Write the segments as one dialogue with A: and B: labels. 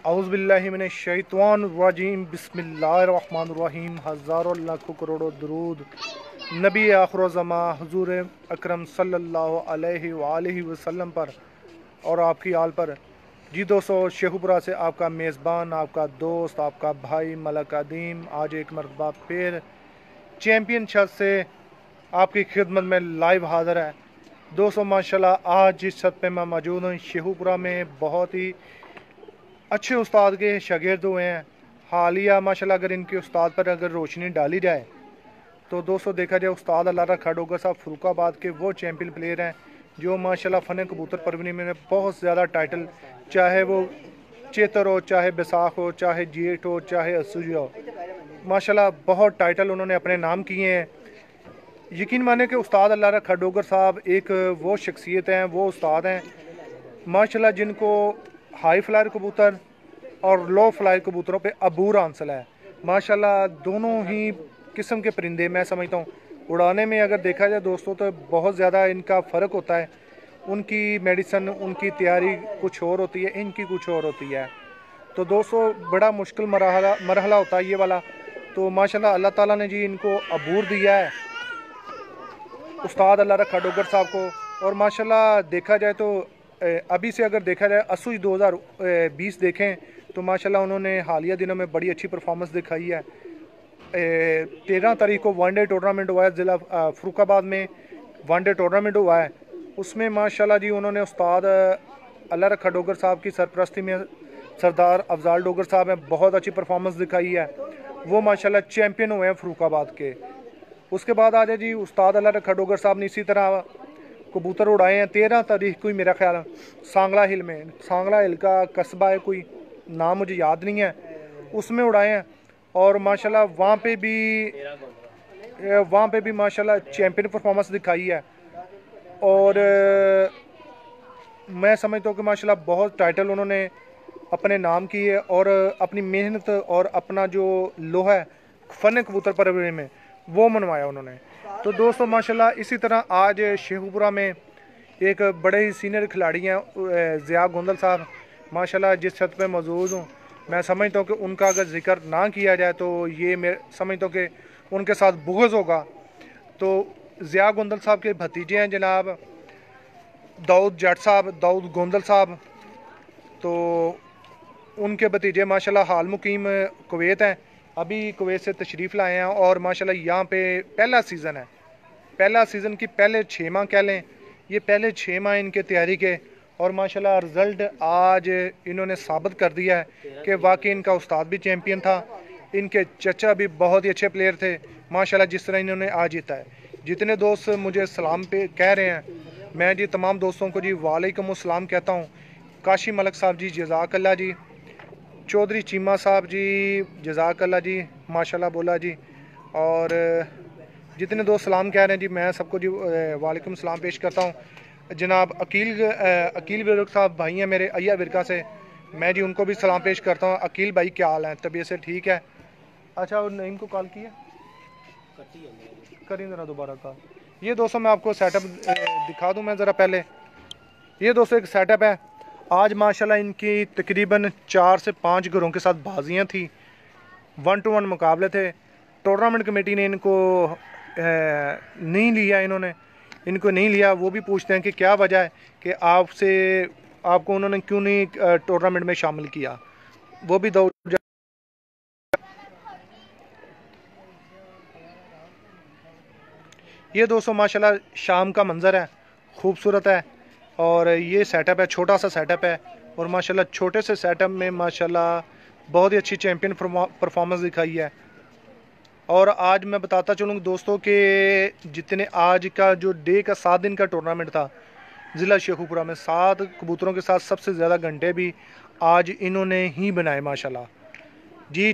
A: औज़ुबिल्लाहि मिनश्शैतानिर्रजीम बिस्मिल्लाहिर्रहमानिर्रहीम। हज़ारों लाखों करोड़ों दरूद नबी आखिर ज़मा हुज़ूर अकरम सल्लल्लाहु अलैहि वालैहि वसल्लम पर और आपकी आल पर। जी दोस्तों, शेखुपुरा से आपका मेज़बान, आपका दोस्त, आपका भाई मलक अदीम आज एक मरतबा फिर चैम्पियन छत से आपकी खिदमत में लाइव हाज़िर है। दोस्तों माशाल्लाह आज जिस छत पे मैं मौजूद हूँ शेखुपुरा में बहुत ही अच्छे उस्ताद के शागिर्द हुए हैं। हालिया माशाल्लाह अगर इनके उस्ताद पर अगर रोशनी डाली जाए तो दोस्तों देखा जाए उस्ताद अल्लाह खाडोगर साहब फरुखाबाद के वो चैम्पियन प्लेयर हैं जो माशाल्लाह फ़न कबूतर परवनी में बहुत ज़्यादा टाइटल, चाहे वो चेतर हो, चाहे बैसाख हो, चाहे जेठ हो, चाहे असुजी हो, माशाल्लाह बहुत टाइटल उन्होंने अपने नाम किए हैं। यकीन माने कि उस्ताद अल्लाह खाडोगर साहब एक वो शख्सियत हैं, वो उस्ताद हैं माशाल्लाह जिनको हाई फ्लायर कबूतर और लो फ्लायर कबूतरों पे अबूर हासिल है। माशाल्लाह दोनों ही किस्म के परिंदे मैं समझता हूँ उड़ाने में अगर देखा जाए दोस्तों तो बहुत ज़्यादा इनका फ़र्क होता है। उनकी मेडिसन, उनकी तैयारी कुछ और होती है, इनकी कुछ और होती है। तो दोस्तों बड़ा मुश्किल मरहला होता है ये वाला। तो माशाल्लाह अल्लाह ताला ने जी इनको अबूर दिया है उस्ताद अल्लाह खाडोगर साहब को। और माशाल्लाह देखा जाए तो अभी से अगर देखा जाए असुज 2020 देखें तो माशाल्लाह उन्होंने हालिया दिनों में बड़ी अच्छी परफॉर्मेंस दिखाई है। 13 तारीख को वनडे टूर्नामेंट हुआ है, ज़िला फरुखाबाद में वनडे टूर्नामेंट हुआ है। उसमें माशाल्लाह जी उन्होंने उस्ताद अल्लाह खाडोगर साहब की सरपरस्ती में सरदार अफजाल डोगर साहब ने बहुत अच्छी परफॉर्मेंस दिखाई है। वो माशाल्लाह चैम्पियन हुए हैं फरुखाबाद के। उसके बाद आ जाए जी उस्ताद अल्लाह खाडोगर साहब ने इसी तरह कबूतर उड़ाए हैं। 13 तारीख को ही मेरा ख्याल सांगला हिल में, सांगला हिल का कस्बा है, कोई नाम मुझे याद नहीं है, उसमें उड़ाए हैं। और माशाल्लाह वहाँ पे भी माशाल्लाह चैम्पियन परफॉर्मेंस दिखाई है। और मैं समझता हूँ कि माशाल्लाह बहुत टाइटल उन्होंने अपने नाम की है और अपनी मेहनत और अपना जो लोहा है फ़न कबूतर परवरी में वो मनवाया उन्होंने। तो दोस्तों माशाल्लाह इसी तरह आज शेखुपुरा में एक बड़े ही सीनियर खिलाड़ी हैं ज़िया गोंदल साहब। माशाल्लाह जिस छत पे मौजूद हूँ मैं समझता हूँ कि उनका अगर जिक्र ना किया जाए तो ये मैं समझता हूँ कि उनके साथ बुग़्ज़ होगा। तो ज़िया गोंदल साहब के भतीजे हैं जनाब दाऊद जट साहब, दाऊद गोंदल साहब। तो उनके भतीजे माशाल्लाह हाल मुकीम कुवैत हैं, अभी कुवैत से तशरीफ़ लाए हैं। और माशाल्लाह यहाँ पे पहला सीज़न है, पहला सीज़न की पहले 6 माह कह लें, ये पहले 6 माह इनके तैयारी के। और माशाल्लाह रिज़ल्ट आज इन्होंने साबित कर दिया है कि वाकई इनका उस्ताद भी चैम्पियन था, इनके चचा भी बहुत ही अच्छे प्लेयर थे। माशाल्लाह जिस तरह इन्होंने आज जीता है। जितने दोस्त मुझे सलाम पे कह रहे हैं, मैं जी तमाम दोस्तों को जी वालेकुम अस्सलाम कहता हूँ। काशी मलक साहब जी जज़ाकल्लाह जी, चौधरी चीमा साहब जी जज़ाकल्लाह जी, माशाल्लाह बोला जी। और जितने दोस्त सलाम कह रहे हैं जी मैं सबको जी वालेकुम सलाम पेश करता हूँ। जनाब अकील विरक साहब भाई हैं मेरे अय्या विरका से, मैं जी उनको भी सलाम पेश करता हूँ। अकील भाई क्या हाल है, तबीयत से ठीक है? अच्छा और नईम को कॉल किया, करें ज़रा दोबारा कॉल। ये दोस्तों मैं आपको सेटअप दिखा दूँ मैं ज़रा पहले। ये दोस्तों एक सेटअप है। आज माशाल्लाह इनकी तकरीबन 4 से 5 घरों के साथ बाजियाँ थी, 1 to 1 मुकाबले थे। टूर्नामेंट कमेटी ने इनको नहीं लिया, इनको नहीं लिया। वो भी पूछते हैं कि क्या वजह है कि आपको उन्होंने क्यों नहीं टूर्नामेंट में शामिल किया। वो भी दो ये दोस्तों माशाल्लाह शाम का मंज़र है, खूबसूरत है। और ये सेटअप है, छोटा सा सेटअप है। और माशाल्लाह छोटे से सेटअप में माशाल्लाह बहुत ही अच्छी चैम्पियन परफॉर्मेंस दिखाई है। और आज मैं बताता चलूँ दोस्तों कि जितने आज का जो डे का 7 दिन का टूर्नामेंट था ज़िला शेखुपुरा में, 7 कबूतरों के साथ सबसे ज़्यादा घंटे भी आज इन्होंने ही बनाए माशाल्लाह जी।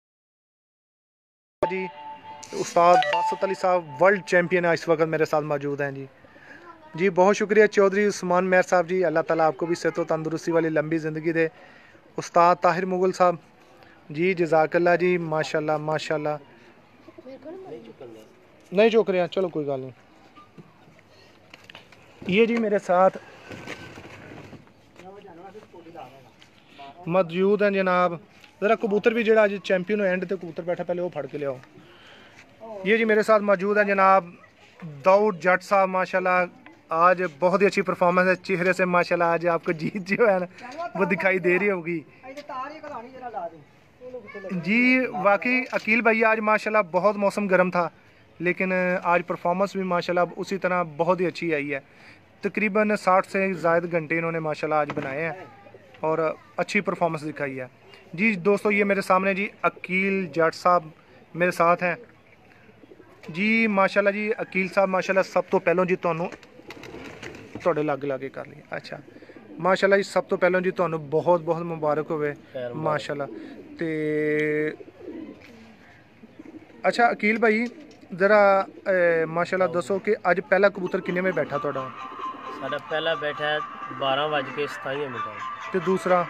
A: जी उस्ताद बासत अली साहब वर्ल्ड चैम्पियन है, इस वक्त मेरे साथ मौजूद हैं जी। जी बहुत शुक्रिया चौधरी उस्मान मेहर साहब जी, अल्लाह ताला आपको भी सेहत व तंदुरुस्ती वाली लंबी ज़िंदगी दे। उस्ताद ताहिर मुगल साहब जी जज़ाकल्लाह जी, माशाल्लाह माशाल्लाह। नहीं चुक रहे हैं, चलो कोई गल नहीं। ये जी मेरे साथ मौजूद हैं जनाब। ज़रा कबूतर भी जो अज चैंपियन एंड ते कबूतर बैठा पहले वो फड़ के लियाओ। ये जी मेरे साथ मौजूद हैं जनाब दाऊद जट साहब। माशाल्लाह आज बहुत ही अच्छी परफॉर्मेंस है, चेहरे से माशाल्लाह आज आपको जीत जो है ना वो दिखाई दे रही होगी जी। वाकई अकील भैया आज माशाल्लाह बहुत मौसम गर्म था, लेकिन आज परफॉर्मेंस भी माशाल्लाह उसी तरह बहुत ही अच्छी आई है। तकरीबन 60 से ज़ायद घंटे इन्होंने माशाल्लाह आज बनाए हैं और अच्छी परफॉर्मेंस दिखाई है जी। दोस्तों ये मेरे सामने जी अकील जट साहब मेरे साथ हैं जी। माशाल्लाह जी अकील साहब माशाल्लाह सब तो पहलों जी तुहाडे लागे कर लिया। अच्छा माशाल्लाह जी सब तो पहलों जी तुहानू बहुत बहुत मुबारक होवे माशाल्लाह। ते अच्छा अकील भाई ज़रा माशाल्लाह दसो कि अज पहला कबूतर किन्ने में बैठा तुहाडा?
B: साडा पहला बैठा है 12:27
A: ते दूसरा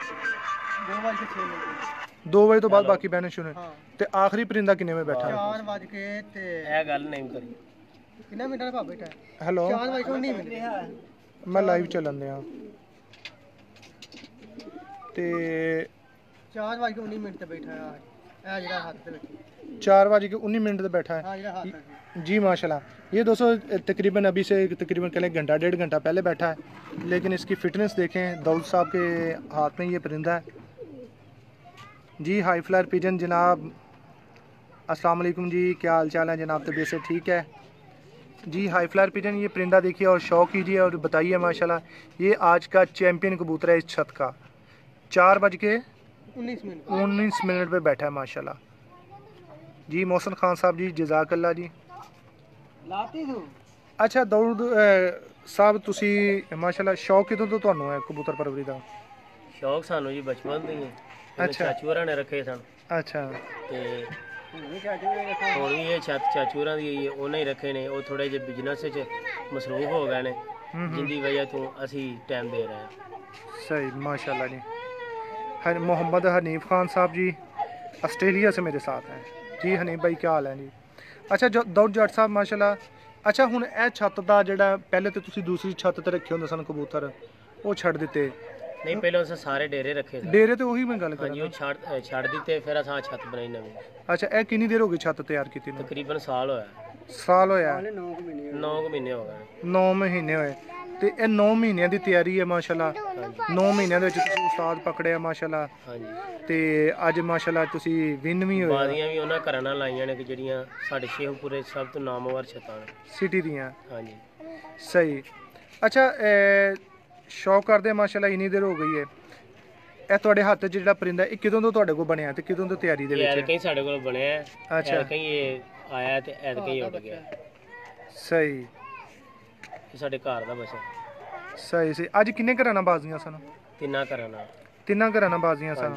A: 2 बजे तो बाद बाकी बहने शुरू। ते आखिरी परिंदा किन्ने में बैठा?
B: 4 के ते ए गल नहीं करी किन्ना मिनट का बैठा है।
A: हेलो
B: 4:19 मिनट
A: मैं लाइव चलन दिया ते
B: 4:19 मिनट ते बैठा है। ए जेड़ा हाथ ते बैठी
A: 4:19 पे बैठा है जी माशाल्लाह। ये दोस्तों तकरीबन अभी से तकरीबन कल 1.5 घंटा पहले बैठा है, लेकिन इसकी फ़िटनेस देखें। दाऊद साहब के हाथ में ये परिंदा है जी। हाई फ्लायर पिजन जनाब अस्सलाम वालेकुम जी, क्या हाल चाल है जनाब? तबीयत से ठीक है जी। हाई फ्लायर पिजन ये परिंदा देखिए और शौक कीजिए और बताइए माशाल्लाह। ये आज का चैम्पियन कबूतर है इस छत का। 4:19 मिनट पे बैठा है माशाल्लाह जी। मोहसिन खान साहब जी जज़ाकल्ला जी। अच्छा दाऊद साहब तुसी माशाल्लाह शौक कितों तो ਤੁਹਾਨੂੰ ਹੈ ਕਬੂਤਰ ਪਰਵਰੀ ਦਾ?
B: शौक सानू जी बचपन तो ही है।
A: अच्छा
B: चाचू होरां ने रखे सन
A: अच्छा
B: ते हुण भी ये चाचू होरां दी उन्हें ही रखे ने। वो थोड़े जे बिजनेस च मसरूफ हो गए ने जिंदी वजह तो असी टाइम दे रहे हैं।
A: सही माशाल्लाह जी। मोहम्मद हनीफ खान साहब जी ऑस्ट्रेलिया से मेरे साथ हैं जी। हनीफ भाई क्या हाल है जी? अच्छा जो दाऊद जट साहब माशाल्लाह। अच्छा हुण ਇਹ ਛੱਤ ਦਾ ਜਿਹੜਾ ਪਹਿਲੇ ਤੇ ਤੁਸੀਂ ਦੂਸਰੀ ਛੱਤ ਤੇ ਰੱਖੇ ਹੁੰਦੇ ਸਨ ਕਬੂਤਰ ਉਹ ਛੱਡ ਦਿੱਤੇ?
B: नहीं पहले उसे सारे डेरे रखे थे।
A: डेरे तो ਉਹੀ मैं गल कर
B: हाँ जी वो छड़ दिते फिर असां छत बनाई नवी।
A: अच्छा ਇਹ ਕਿੰਨੀ ਦੇਰ ਹੋ ਗਈ ਛੱਤ ਤਿਆਰ ਕੀਤੀ ਨੂੰ?
B: तकरीबन साल होया।
A: ਸਾਲ ਹੋਇਆ?
B: 9 महीने हो गए।
A: 9 ਮਹੀਨੇ ਹੋਏ ਤੇ ਇਹ 9 ਮਹੀਨਿਆਂ ਦੀ ਤਿਆਰੀ ਹੈ ਮਾਸ਼ਾਅੱਲਾ। 9 ਮਹੀਨਿਆਂ ਦੇ ਵਿੱਚ ਤੁਸੀਂ ਉਸਤਾਦ ਪਕੜਿਆ ਮਾਸ਼ਾਅੱਲਾ।
B: ਹਾਂਜੀ
A: ਤੇ ਅੱਜ ਮਾਸ਼ਾਅੱਲਾ ਤੁਸੀਂ ਵਿਨ ਵੀ ਹੋਏ।
B: ਬਾਦੀਆਂ ਵੀ ਉਹਨਾਂ ਘਰਾਂ ਨਾਲ ਲਾਈਆਂ ਨੇ ਕਿ ਜਿਹੜੀਆਂ ਸਾਡੇ ਸ਼ੇਖਪੁਰੇ ਸਭ ਤੋਂ ਨਾਮਵਰ ਛੱਤਾਂ ਨੇ
A: ਸਿਟੀ ਦੀਆਂ।
B: ਹਾਂਜੀ
A: ਸਹੀ। ਅੱਛਾ ਸ਼ੌਕ ਕਰਦੇ ਮਾਸ਼ਾਅੱਲਾ ਇੰਨੀ ਦੇਰ ਹੋ ਗਈ ਹੈ। ਇਹ ਤੁਹਾਡੇ ਹੱਥ 'ਚ ਜਿਹੜਾ ਪਰਿੰਦਾ ਇਹ ਕਿਦੋਂ ਤੋਂ ਤੁਹਾਡੇ ਕੋਲ ਬਣਿਆ ਤੇ ਕਿਦੋਂ ਤੋਂ ਤਿਆਰੀ ਦੇ ਵਿੱਚ ਹੈ?
B: ਕਈ ਸਾਡੇ ਕੋਲ ਬਣਿਆ ਹੈ।
A: ਅੱਛਾ
B: ਕਈ ਇਹ ਆਇਆ ਤੇ ਐਦ ਕਈ ਉੱਡ ਗਿਆ।
A: ਸਹੀ
B: ਇਹ ਸਾਡੇ ਘਰ ਦਾ ਬਸ
A: ਸਹੀ ਸਹੀ। ਅੱਜ ਕਿੰਨੇ ਘਰਾਂ ਨਾਲ ਬਾਜ਼ੀਆਂ ਸਨ?
B: ਤਿੰਨਾਂ ਘਰਾਂ ਨਾਲ।
A: ਤਿੰਨਾਂ ਘਰਾਂ ਨਾਲ बाजियाँ सर।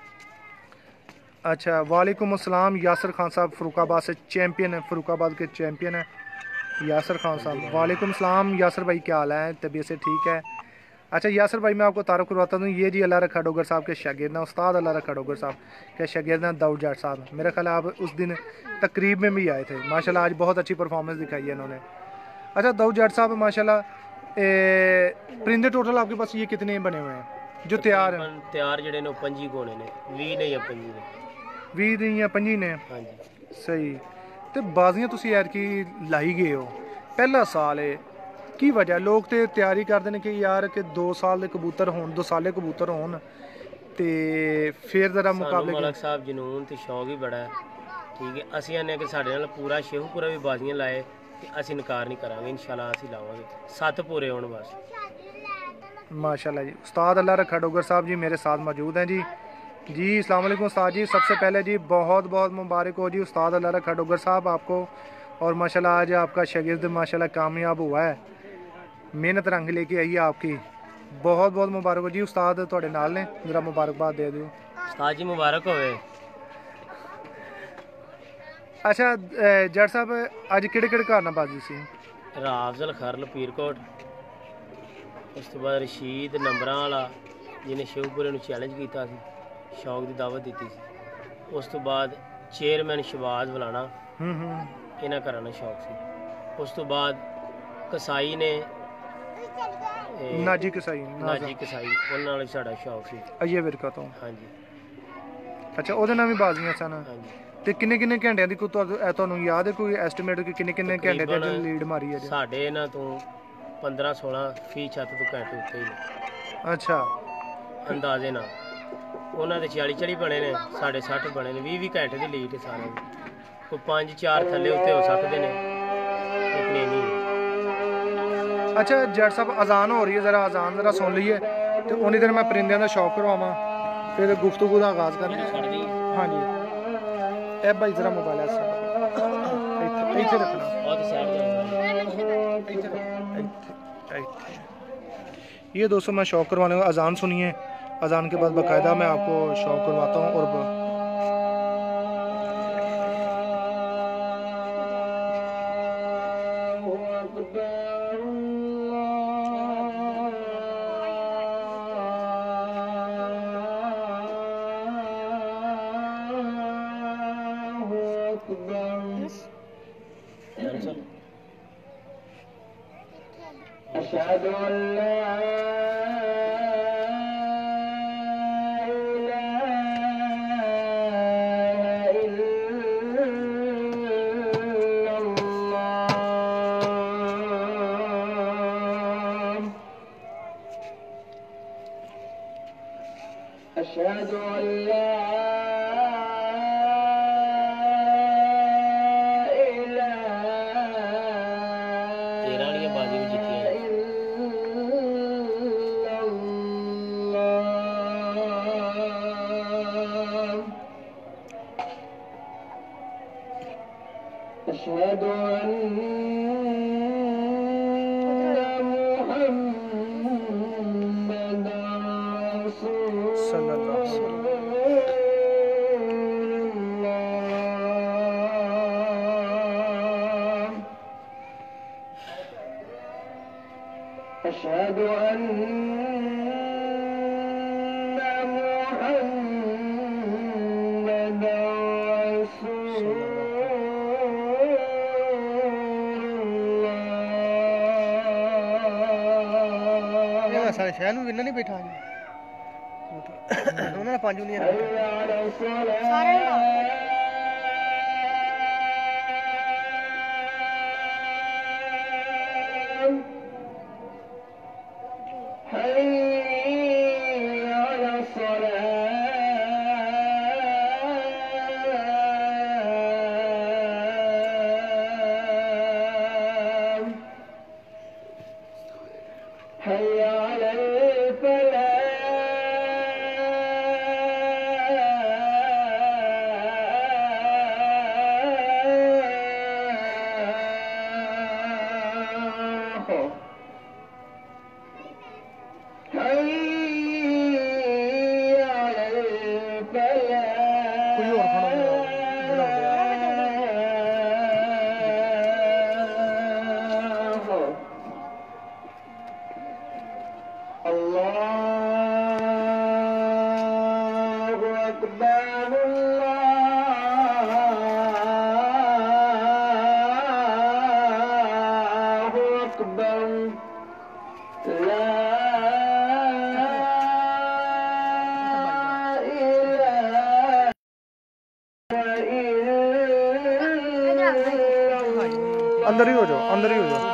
A: अच्छा वालेकुम अस्सलाम। यासर खान साहब फ़रुखाबाद से चैम्पियन है, फ़रुखाबाद के चैम्पियन है यासर खान साहब। वालेकुम अस्सलाम यासर भाई क्या हाल है? तबीयत से ठीक है? अच्छा यासर भाई मैं आपको तारुफ करवाता हूँ। ये जी अल्लाह रखा डोगर साहब के शागिर्द हैं, उस्ताद अल्लाह रखा डोगर साहब के शागिर्द हैं दाऊद जट साहब। मेरा ख्याल आप उस दिन तकरीब में भी आए थे माशाल्लाह। आज बहुत अच्छी परफॉर्मेंस दिखाई है इन्होंने। अच्छा दाऊद जट साहब माशाल्लाह परिंदे टोटल आपके पास ये कितने बने हुए हैं जो तैयार हैं?
B: तैयार जड़े ने 25 कोने ने 20 ने या 25 ने
A: 20 ने या 25 ने।
B: हाँ जी
A: सही। तो बाजियां तुसी ऐतकी लाई गए हो पहला साल है की वजह? लोग तो तैयारी करते हैं कि यार कि 2 साल के कबूतर हो 2 साले कबूतर हो तो फिर जरा मुकाबले
B: मलक साहब जनून तो शौक ही बड़ा है। ठीक है असी आने कि साढ़े नाल पूरा शेखपुरा भी बाजियां लाए तो असी इनकार नहीं करांगे इंशाल्लाह असी लावांगे 7 पूरे होने बस
A: माशाल्लाह जी। उस्ताद अल्लाह रखा डोगर साहब जी मेरे साथ मौजूद हैं जी। जी अस्सलाम वालेकुम उस्ताद जी। सबसे पहले जी बहुत बहुत मुबारक हो जी उस्ताद अल्लाह रखा डोगर साहब आपको। और माशाल्लाह आज आपका शागिर्द माशाल्लाह कामयाब हुआ है, मेहनत रंग लेके आई है आपकी। बहुत बहुत मुबारक हो जी। उस्ताद थोड़े नाल ने जरा मुबारकबाद दे दो।
B: उस्ताद जी मुबारक होवे।
A: अच्छा जट साहब अज किहड़े घर नाल बाजी सी?
B: राफजल खरल पीरकोट, उस तो बाद रशीद नंबरां वाला जिन्हें शेखपुरे नूं चैलेंज किया शौक की दावत दी सी। उस तो बाद चेयरमैन शहबाज वलाना इन्हां घरां नाल शौक सी। उस तो बाद कसाई ने
A: नाजी कसाई
B: नाजी कसाई ਉਹਨਾਂ ਨਾਲ ਸਾਡਾ ਸ਼ੌਕ ਸੀ
A: ਅਈਏ ਵਿਰਕਾ ਤੋਂ
B: ਹਾਂਜੀ
A: ਅੱਛਾ ਉਹਦੇ ਨਾਲ ਵੀ ਬਾਜ਼ੀਆਂ ਸਨ
B: ਹਾਂਜੀ
A: ਤੇ ਕਿੰਨੇ ਕਿੰਨੇ ਘੰਟਿਆਂ ਦੀ ਕੋਈ ਤੁਹਾਨੂੰ ਯਾਦ ਹੈ ਕੋਈ ਐਸਟੀਮੇਟ ਕਿ ਕਿੰਨੇ ਕਿੰਨੇ ਘੰਟੇ ਦੀ ਲੀਡ ਮਾਰੀ ਹੈ ਜੀ
B: ਸਾਡੇ ਇਹਨਾਂ ਤੋਂ 15 16 ਫੀ ਛੱਤ ਤੋਂ ਘੰਟੇ ਉੱਤੇ ਹੀ
A: ਅੱਛਾ
B: ਅੰਦਾਜ਼ੇ ਨਾਲ ਉਹਨਾਂ ਦੇ 40 ਬਣੇ ਨੇ ਸਾਡੇ 60 ਬਣੇ ਨੇ 20 ਘੰਟੇ ਦੀ ਲੀਡ ਸਾਰਿਆਂ ਦੀ ਕੋਈ 5-4 ਥੱਲੇ ਉੱਤੇ ਹੋ ਸਕਦੇ ਨੇ ਲੇਕਿਨ ਇਹ ਨਹੀਂ
A: अच्छा जट साहब अजान हो रही है ज़रा अजान ज़रा सुन लीए तो उन्नी देर मैं परिंदे का शौक करवावा फिर गुफ्तगू का आगाज़ करना हाँ जी ए भाई ज़रा मोबाइल इत्थे रखना ये दोस्तों मैं शौक करवाने का अजान सुनिए अजान के बाद बाकायदा मैं आपको शौक करवाता हूँ और
B: أشهد أن لا إله إلا الله أشهد أن لا أشهد أن محمدا رسول الله أشهد أن محمدا رسول
A: सारे शहर में नहीं बैठा उन्होंने 5 उंगलियां अंदर ही हो जाओ, अंदर ही हो जाओ।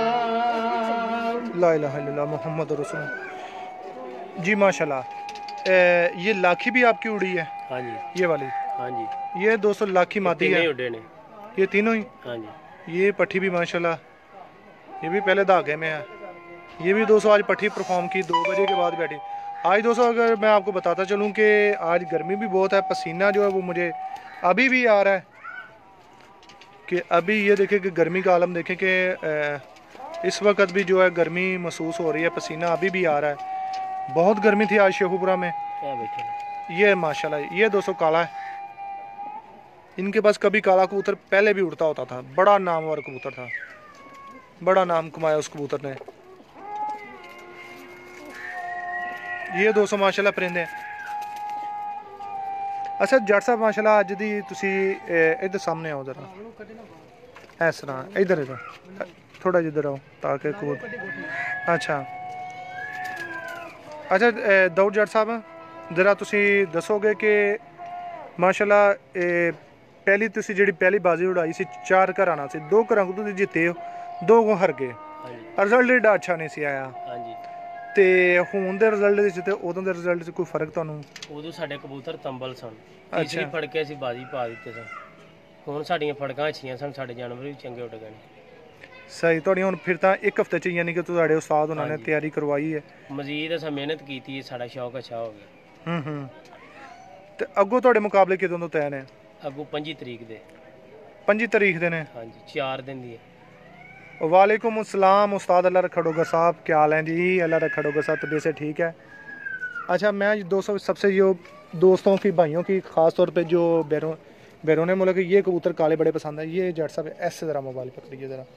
A: ला इलाहा इल्लल्लाह मोहम्मद रसूल जी माशाल्लाह। ये लाखी भी आपकी उड़ी है?
B: हाँ जी।
A: ये वाली?
B: हाँ जी।
A: ये 200 लाखी मादी है?
B: उड़े ने।
A: ये तीनों ही?
B: हाँ जी।
A: ये पट्टी भी माशाल्लाह, ये भी पहले धागे में है। ये भी 200 आज पट्टी परफॉर्म की 2 बजे के बाद बैठी। आज 200 अगर मैं आपको बताता चलूँ कि आज गर्मी भी बहुत है, पसीना जो है वो मुझे अभी भी आ रहा है कि अभी ये देखें कि गर्मी का आलम देखें कि इस वक्त भी जो है गर्मी महसूस हो रही है, पसीना अभी भी आ रहा है। बहुत गर्मी थी आज शेखुपुरा में। ये माशाल्लाह ये 200 काला है। इनके पास कभी काला कबूतर पहले भी उड़ता होता था, बड़ा नामवर कबूतर था, बड़ा नाम कमाया उस कबूतर ने। ये 200 माशाल्लाह परिंदे हैं। अच्छा जट साहब माशाल्लाह अज दी तुसी इधर सामने आओ जरा, इस तरह इधर इधर थोड़ा जिधर आओ ताकि कबूतर। अच्छा ਅੱਛਾ ਦਾਊਦ ਜੱਟ ਸਾਹਿਬ ਜਰਾ ਤੁਸੀਂ ਦੱਸੋਗੇ ਕਿ ਮਾਸ਼ਾਅੱਲਾ ਪਹਿਲੀ ਤੁਸੀਂ ਜਿਹੜੀ ਪਹਿਲੀ ਬਾਜ਼ੀ ਉਡਾਈ ਸੀ 4 ਘਰਾਂ ਨਾਲ ਸੀ, 2 ਘਰਾਂ ਤੋਂ ਤੁਸੀਂ ਜਿੱਤੇ ਹੋ, 2 ਕੋ ਹਾਰ ਗਏ,
B: ਹਾਂਜੀ
A: ਰਿਜ਼ਲਟ ਏਡਾ ਅੱਛਾ ਨਹੀਂ ਸੀ ਆਇਆ।
B: ਹਾਂਜੀ।
A: ਤੇ ਹੁਣ ਦੇ ਰਿਜ਼ਲਟ ਵਿੱਚ ਤੇ ਉਦੋਂ ਦੇ ਰਿਜ਼ਲਟ 'ਚ ਕੋਈ ਫਰਕ ਤੁਹਾਨੂੰ?
B: ਉਦੋਂ ਸਾਡੇ ਕਬੂਤਰ ਤੰਬਲ ਸਨ, ਤੀਸਰੀ
A: ਅੱਛਾ।
B: ਫੜ ਕੇ ਅਸੀਂ ਬਾਜ਼ੀ ਪਾ ਦਿੱਤੇ ਸਨ। ਹੁਣ ਸਾਡੀਆਂ ਫੜਕਾਂ ਅੱਛੀਆਂ ਸਨ, ਸਾਡੇ ਜਾਨਵਰ ਵੀ ਚੰਗੇ ਉੱਡ ਗਏ ਨੇ।
A: ਸਹੀ। ਤੁਹਾਡੀ ਹੁਣ ਫਿਰ ਤਾਂ 1 ਹਫ਼ਤੇ 'ਚ ਯਾਨੀ ਕਿ ਤੁਹਾਡੇ ਉਸਤਾਦ ਉਹਨਾਂ ਨੇ
B: ਹਾਂਜੀ।
A: ਤਿਆਰੀ ਕਰਵਾਈ ਹੈ।
B: ਮਜ਼ੀਦ ਅਸੀਂ ਮਿਹਨਤ ਕੀਤੀ ਹੈ, ਸਾਡਾ ਸ਼ੌਕ ਅੱਛਾ ਹੋ ਗਿਆ।
A: ਤੇ ਅੱਗੋਂ ਤੁਹਾਡੇ ਮੁਕਾਬਲੇ ਕਿਦੋਂ ਤੋਂ ਤੈਅ ਨੇ?
B: ਅੱਗੋਂ 25 ਤਰੀਕ ਦੇ।
A: 25 ਤਰੀਕ ਦੇ ਨੇ?
B: ਹਾਂਜੀ, 4 दिन ਦੀ है।
A: वालेकुम अस्सलाम उस्ताद, अल्लाह रखा होगा साहब, क्या हाल है जी? अल्लाह रखा होगा साहब, तबीयत से ठीक है? अच्छा, मैं दोस्तों सबसे जो दोस्तों की भाइयों की ख़ास तौर पे जो बैरून मुल्क ये कबूतर काले बड़े पसंद है। ये जट साहब ऐसे ज़रा मोबाइल पकड़िए ज़रा।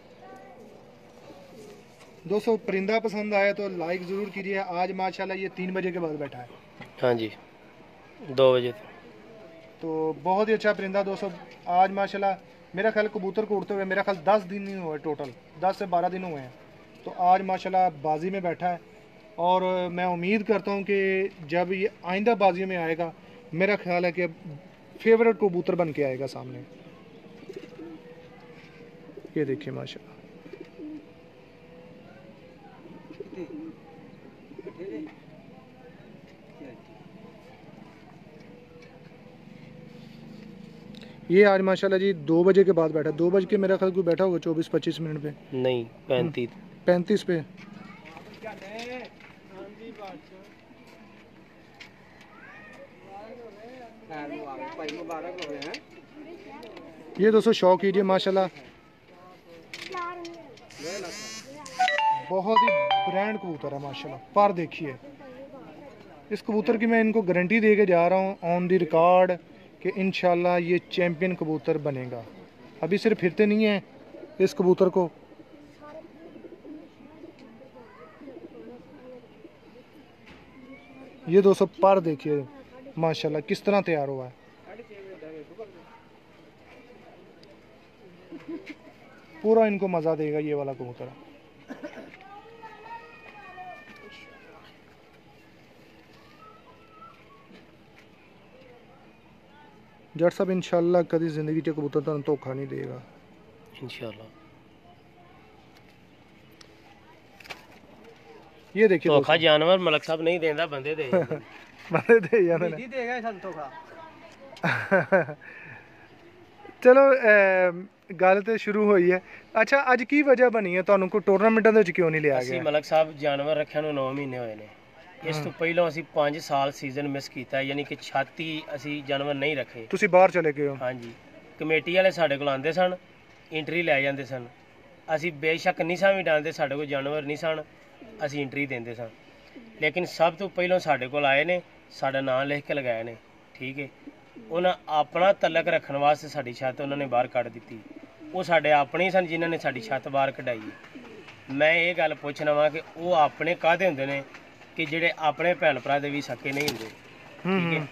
A: दोस्तों परिंदा पसंद आया तो लाइक ज़रूर कीजिए। आज माशाल्लाह ये 3 बजे के बाद बैठा है।
B: हाँ जी, 2 बजे
A: तो बहुत ही अच्छा परिंदा दोस्तों। आज माशाल्लाह मेरा ख्याल कबूतर को उड़ते हुए मेरा ख्याल 10 दिन नहीं हुए, टोटल 10 से 12 दिन हुए हैं। तो आज माशाल्लाह बाजी में बैठा है और मैं उम्मीद करता हूं कि जब ये आइंदा बाजी में आएगा मेरा ख्याल है कि फेवरेट कबूतर बन के आएगा सामने। ये देखिए माशाल्लाह, ये आज माशाल्लाह जी 2 बजे के बाद बैठा। 2 बज के मेरा ख्याल कोई बैठा होगा 24-25 मिनट पे,
B: नहीं 35
A: 35 पे। ये दोस्तों शौक कीजिए माशाल्लाह, बहुत ही ब्रांड कबूतर है माशाल्लाह। पर देखिए इस कबूतर की मैं इनको गारंटी दे के जा रहा हूँ ऑन दी रिकॉर्ड कि इंशाल्लाह ये चैम्पियन कबूतर बनेगा। अभी सिर्फ फिरते नहीं है इस कबूतर को। ये दोस्तों पर देखिए माशाल्लाह किस तरह तैयार हुआ है। पूरा इनको मज़ा देगा ये वाला कबूतर। जट साहब इंशाल्लाह कभी जिंदगी च कबूतर तुहानू धोखा नहीं देगा
B: इंशाल्लाह।
A: ये देखिए
B: धोखा जानवर मलक साहब नहीं देंदा, बंदे दे
A: बंदे दे जांदे ने।
B: देगा सन धोखा।
A: चलो गल तो शुरू हुई है। अच्छा अज की वजह बनी है तुहानू कोई टूरनामेंटां दे विच क्यों नहीं लिया गया?
B: मलक साहब जानवर रखिया नूं 9 महीने होए ने। इस तो पहलों असी 5 साल सीजन मिस किया, यानी कि छाती असी जानवर नहीं रखे।
A: तुसी बाहर चले गए हो?
B: हाँ जी, कमेटी वाले साडे कोल आंदे सन, एंट्री लै जांदे सन। असी बेशक नहीं सा भी डालते, साडे कोल जानवर नहीं सन, असी एंट्री देंदे सन। लेकिन सब तो पहलों साडे कोल आए ने, साडा नाम लिख के लगाए ने, ठीक है। उन्हें अपना तलक रखण वास्ते साडी छत उन्होंने बाहर कढ़ दी। वो साडे अपने ही सन जिन्हां ने साडी छत बाहर कढ़ाई। मैं ये गल पुछना वा कि वो अपने काहदे हुंदे ने कि ਜਿਹੜੇ ਆਪਣੇ ਭੈਣ ਭਰਾ ਦੇ ਵੀ ਸਕੇ ਨਹੀਂ ਹੁੰਦੇ, ਠੀਕ ਹੈ।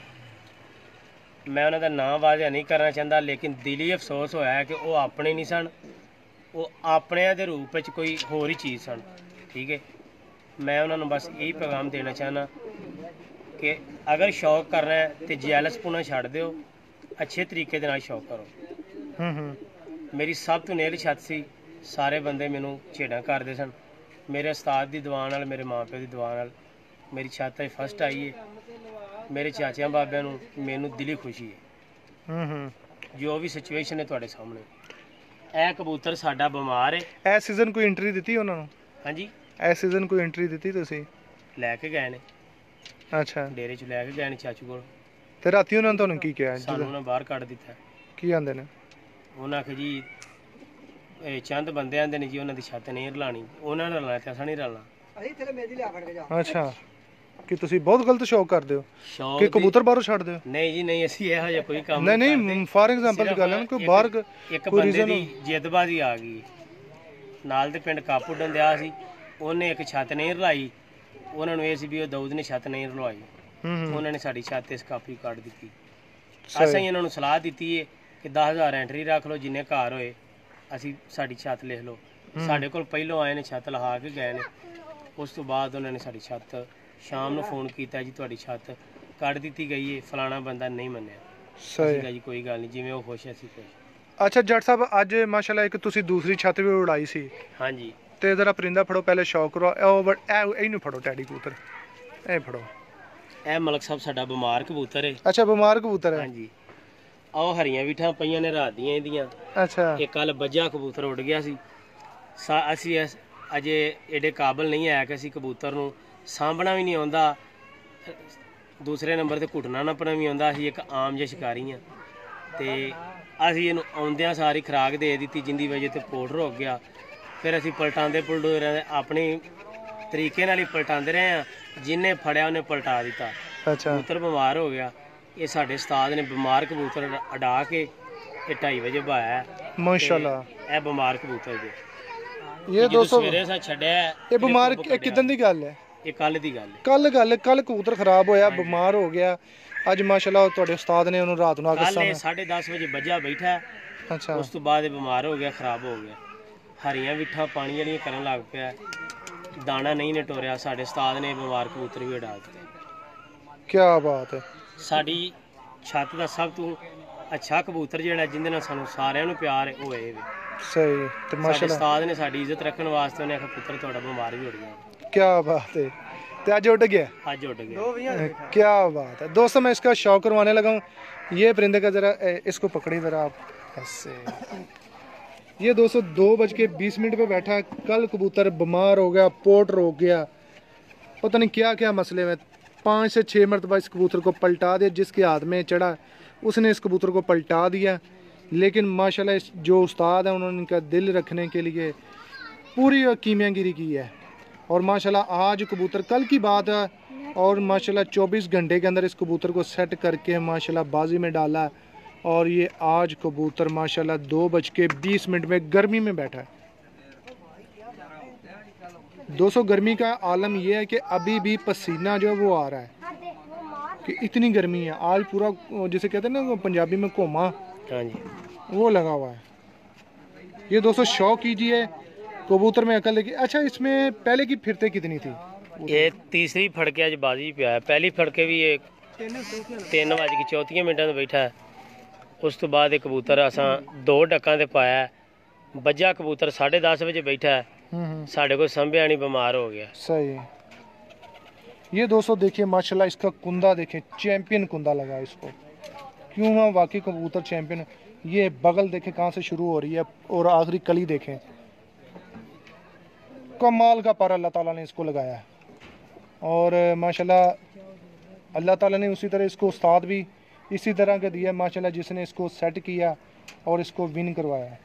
B: ਮੈਂ ਉਹਨਾਂ ਦਾ ਨਾਮ ਵਾਅਦਾ ਨਹੀਂ ਕਰਨਾ ਚਾਹੁੰਦਾ, ਲੇਕਿਨ ਦਿਲੀ ਅਫਸੋਸ ਹੋਇਆ ਕਿ ਉਹ ਆਪਣੇ ਨਹੀਂ ਸਨ, ਉਹ ਆਪਣਿਆਂ ਦੇ ਰੂਪ ਵਿੱਚ ਕੋਈ ਹੋਰ ਹੀ ਚੀਜ਼ ਸਨ, ਠੀਕ ਹੈ। ਮੈਂ ਉਹਨਾਂ ਨੂੰ ਬਸ ਇਹੀ ਪੈਗਾਮ ਦੇਣਾ ਚਾਹੁੰਦਾ ਕਿ ਅਗਰ ਸ਼ੌਕ ਕਰਨਾ ਹੈ ਤੇ ਜੈਲਸ ਪੁਣਾ ਛੱਡ ਦਿਓ, ਅੱਛੇ ਤਰੀਕੇ ਦੇ ਨਾਲ ਸ਼ੌਕ ਕਰੋ। ਮੇਰੀ ਸਭ ਤੋਂ ਨੇਲ ਛੱਤ ਸੀ, ਸਾਰੇ ਬੰਦੇ ਮੈਨੂੰ ਛੇੜਾਂ ਕਰਦੇ ਸਨ। ਮੇਰੇ ਉਸਤਾਦ ਦੀ ਦੁਆ ਨਾਲ, ਮੇਰੇ ਮਾਂ ਪਿਓ ਦੀ ਦੁਆ ਨਾਲ मेरी छत फस्ट आई है। मेरे चाचिया बाबिया मैनू दिली खुशी है। जो भी सिचुएशन है तुहाडे सामने। ए कबूतर साडा बीमार है। ए
A: सीजन कोई एंट्री दी उन्होंने?
B: हाँ जी,
A: ए सीजन कोई एंट्री दी तुसी?
B: लैके गए ने।
A: अच्छा,
B: डेरे च लैके गए ने चाचू कोल।
A: ते राती उन्होंने तुहानू की कहा?
B: सानू उन्होंने बाहर कढ़ दिता।
A: की आंदे ने?
B: उन्होंने आखे जी चंद बंदे आंदे ने जी, उन्होंने दी छत नहीं रलानी, उन्होंने रलना ते असां नहीं रलना।
A: अच्छा, कि तुसी बहुत गलत शौक करते हो कि कबूतर बाहरों छड़ दे?
B: नहीं जी नहीं, असी यह जिहा कोई काम
A: नहीं, फॉर एग्जांपल गल है कोई बाहर
B: एक बंदे दी जिद्दबाजी आ गई। नाल दे पिंड कापूडन दिया सी, ਉਹਨੇ एक छत नहीं रलाई, ਉਹਨਾਂ ਨੂੰ ਇਹ ਸੀ ਵੀ ਉਹ ਦਾਊਦ ਨੇ ਛੱਤ ਨਹੀਂ ਰਲਵਾਈ। ਉਹਨਾਂ ਨੇ ਸਾਡੀ ਛੱਤ ਇਸ ਕਾਪੀ ਕੱਢ ਦਿੱਤੀ। ਅਸੀਂ ਇਹਨਾਂ ਨੂੰ ਸਲਾਹ ਦਿੱਤੀ ਹੈ ਕਿ 10000 ਐਂਟਰੀ ਰੱਖ ਲਓ, ਜਿੰਨੇ ਘਰ ਹੋਏ ਅਸੀਂ ਸਾਡੀ ਛੱਤ ਲਿਖ ਲਓ। ਸਾਡੇ ਕੋਲ ਪਹਿਲੋਂ ਆਏ ਨੇ, ਛੱਤ ਲਹਾ ਕੇ ਗਏ ਨੇ। ਉਸ ਤੋਂ ਬਾਅਦ ਉਹਨਾਂ ਨੇ ਸਾਡੀ ਛੱਤ शाम ਨੂੰ ਫੋਨ ਕੀਤਾ ਜੀ ਤੁਹਾਡੀ ਛੱਤ ਕੱਢ ਦਿੱਤੀ ਗਈ ਹੈ, ਫਲਾਣਾ ਬੰਦਾ ਨਹੀਂ ਮੰਨਿਆ।
A: ਸਹੀ।
B: ਠੀਕ ਹੈ ਜੀ, ਕੋਈ ਗੱਲ ਨਹੀਂ, ਜਿਵੇਂ ਉਹ ਖੁਸ਼ ਅਸੀਂ ਖੁਸ਼।
A: ਅੱਛਾ ਜੱਟ ਸਾਹਿਬ, ਅੱਜ ਮਾਸ਼ਾਅੱਲਾ ਇੱਕ ਤੁਸੀਂ ਦੂਸਰੀ ਛੱਤ ਵੀ ਉਡਾਈ ਸੀ।
B: ਹਾਂਜੀ।
A: ਤੇ ਜ਼ਰਾ ਪਰਿੰਦਾ ਫੜੋ ਪਹਿਲੇ, ਸ਼ੌਕ ਕਰੋ। ਇਹਨੂੰ ਫੜੋ, ਟੈਡੀ ਕਬੂਤਰ ਇਹ ਫੜੋ।
B: ਇਹ ਮਲਕ ਸਾਹਿਬ ਸਾਡਾ ਬਿਮਾਰ ਕਬੂਤਰ ਹੈ।
A: ਅੱਛਾ ਬਿਮਾਰ ਕਬੂਤਰ ਹੈ।
B: ਹਾਂਜੀ। ਆਹ ਹਰੀਆਂ ਵੀਠਾਂ ਪਈਆਂ ਨੇ ਰਾਤ ਦੀਆਂ ਇਹਦੀਆਂ।
A: ਅੱਛਾ।
B: ਇਹ ਕੱਲ ਬੱਜਾ ਕਬੂਤਰ ਉੱਡ ਗਿਆ ਸੀ। ਅਸੀਂ ਅਜੇ ਏਡੇ ਕਾਬਲ ਨਹੀਂ ਆਇਆ ਕਿ ਅਸੀਂ ਕਬੂਤਰ ਨੂੰ ਸਾਂਭਣਾ ਵੀ ਨਹੀਂ ਆਉਂਦਾ, ਦੂਸਰੇ ਨੰਬਰ ਤੇ ਘੁੱਟਣਾ ਨੱਪਣਾ ਵੀ ਆਉਂਦਾ। ਅਸੀਂ ਇੱਕ ਆਮ ਜਿਹਾ ਸ਼ਿਕਾਰੀ ਹਾਂ ਤੇ ਅਸੀਂ ਇਹਨੂੰ ਆਉਂਦਿਆਂ ਸਾਰੀ ਖੁਰਾਕ ਦੇ ਦਿੱਤੀ, ਜਿੰਦੀ ਵਜ੍ਹਾ ਤੇ ਪੋਟ ਰੁਕ ਗਿਆ। ਫਿਰ ਅਸੀਂ ਪਲਟਾਉਂਦੇ ਪਲਟੂਰੇ ਆਪਣੀ ਤਰੀਕੇ ਨਾਲ ਹੀ ਪਲਟਾਉਂਦੇ ਰਹੇ ਹਾਂ। ਜਿਹਨੇ ਫੜਿਆ ਉਹਨੇ ਪਲਟਾ ਦਿੱਤਾ।
A: ਅੱਛਾ।
B: ਕਬੂਤਰ ਬਿਮਾਰ ਹੋ ਗਿਆ। ਇਹ ਸਾਡੇ ਉਸਤਾਦ ਨੇ ਬਿਮਾਰ ਕਬੂਤਰ ਅਡਾ ਕੇ ਇਹ 2:30 ਵਜੇ ਬਾਇਆ
A: ਮਾਸ਼ਾਅੱਲਾ।
B: ਇਹ ਬਿਮਾਰ ਕਬੂਤਰ ਜੀ
A: ਇਹ 200
B: ਸਵੇਰੇ ਸਾ ਛੱਡਿਆ।
A: ਇਹ ਬਿਮਾਰ ਕਿਦਾਂ ਦੀ ਗੱਲ ਹੈ?
B: ਇਹ ਕੱਲ ਦੀ ਗੱਲ ਹੈ।
A: ਕੱਲ ਕਬੂਤਰ ਖਰਾਬ ਹੋਇਆ, ਬਿਮਾਰ ਹੋ ਗਿਆ। ਅੱਜ ਮਾਸ਼ਾਅੱਲਾ ਤੁਹਾਡੇ ਉਸਤਾਦ ਨੇ ਉਹਨੂੰ ਰਾਤ ਨੂੰ ਆ ਕੇ
B: 10:30 ਵਜੇ ਬੱਜਾ ਬੈਠਾ।
A: ਅੱਛਾ।
B: ਉਸ ਤੋਂ ਬਾਅਦ ਇਹ ਬਿਮਾਰ ਹੋ ਗਿਆ, ਖਰਾਬ ਹੋ ਗਿਆ। ਹਰੀਆਂ ਵਿਠਾਂ ਪਾਣੀ ਵਾਲੀਆਂ ਕਰਨ ਲੱਗ ਪਿਆ, ਦਾਣਾ ਨਹੀਂ ਨਟੋਰਿਆ। ਸਾਡੇ ਉਸਤਾਦ ਨੇ ਬਿਮਾਰ ਕਬੂਤਰ ਵੀ ਉਡਾ ਦਿੱਤੇ।
A: ਕੀ ਬਾਤ ਹੈ।
B: ਸਾਡੀ ਛੱਤ ਦਾ ਸਭ ਤੋਂ ਅੱਛਾ ਕਬੂਤਰ ਜਿਹੜਾ ਜਿਹਦੇ ਨਾਲ ਸਾਨੂੰ ਸਾਰਿਆਂ ਨੂੰ ਪਿਆਰ ਹੈ ਉਹ ਇਹ ਵੇ।
A: ਸਹੀ। ਤੇ
B: ਮਾਸ਼ਾਅੱਲਾ ਉਸਤਾਦ ਨੇ ਸਾਡੀ ਇੱਜ਼ਤ ਰੱਖਣ ਵਾਸਤੇ ਉਹਨੇ ਆਖਿਆ ਪੁੱਤਰ ਤੁਹਾਡਾ ਬਿਮਾਰ ਵੀ ਉੱਡ ਗਿਆ।
A: क्या बात है। तो आज उड़ गया।
B: आज उड़ गया।
A: क्या बात है दोस्तों, मैं इसका शौक करवाने लगा हूँ। ये परिंदे का ज़रा इसको पकड़ी ज़रा आप ऐसे। ये दोस्तों 2:20 पे बैठा। कल कबूतर बीमार हो गया, पोट रोक गया, पता नहीं क्या क्या मसले में। 5 से 6 मरतबा इस कबूतर को पलटा दिया। जिसके हाथ में चढ़ा उसने इस कबूतर को पलटा दिया। लेकिन माशाल्लाह जो उस्ताद है उन्होंने इनका दिल रखने के लिए पूरी कीमियागिरी की है। और माशाल्लाह आज कबूतर, कल की बात है, और माशाल्लाह 24 घंटे के अंदर इस कबूतर को सेट करके माशाल्लाह बाजी में डाला। और ये आज कबूतर माशाल्लाह 2:20 में गर्मी में बैठा है। दोस्तों गर्मी का आलम यह है कि अभी भी पसीना जो है वो आ रहा है कि इतनी गर्मी है। आज पूरा जिसे कहते हैं ना पंजाबी में कोमा, वो लगा हुआ है। ये दोस्तों शौक कीजिए कबूतर में अकल देखिए। अच्छा, इसमें पहले की फिरते कितनी थी?
B: ये तीसरी फड़के आज बाजी पे आया। पहली फड़के भी ये 3:34 बैठा है। उस तो बाद कबूतर असा 2 डक्कां ते पाया। बज्जा कबूतर 10:30 बजे बैठा है। साढ़े को संभ्या नहीं, बीमार हो गया।
A: सही। ये दोस्तों देखिए माशाल्लाह इसका कुंदा देखें, चैंपियन कुंदा लगा इसको। क्यों हुआ? वाकई कबूतर चैंपियन। ये बगल देखें कहाँ से शुरू हो रही है और आखिरी कली देखें। कमाल का पर अल्लाह ताला ने इसको लगाया। और माशाल्लाह अल्लाह ताला ने उसी तरह इसको उस्ताद भी इसी तरह का दिया माशाल्लाह, जिसने इसको सेट किया और इसको विन करवाया।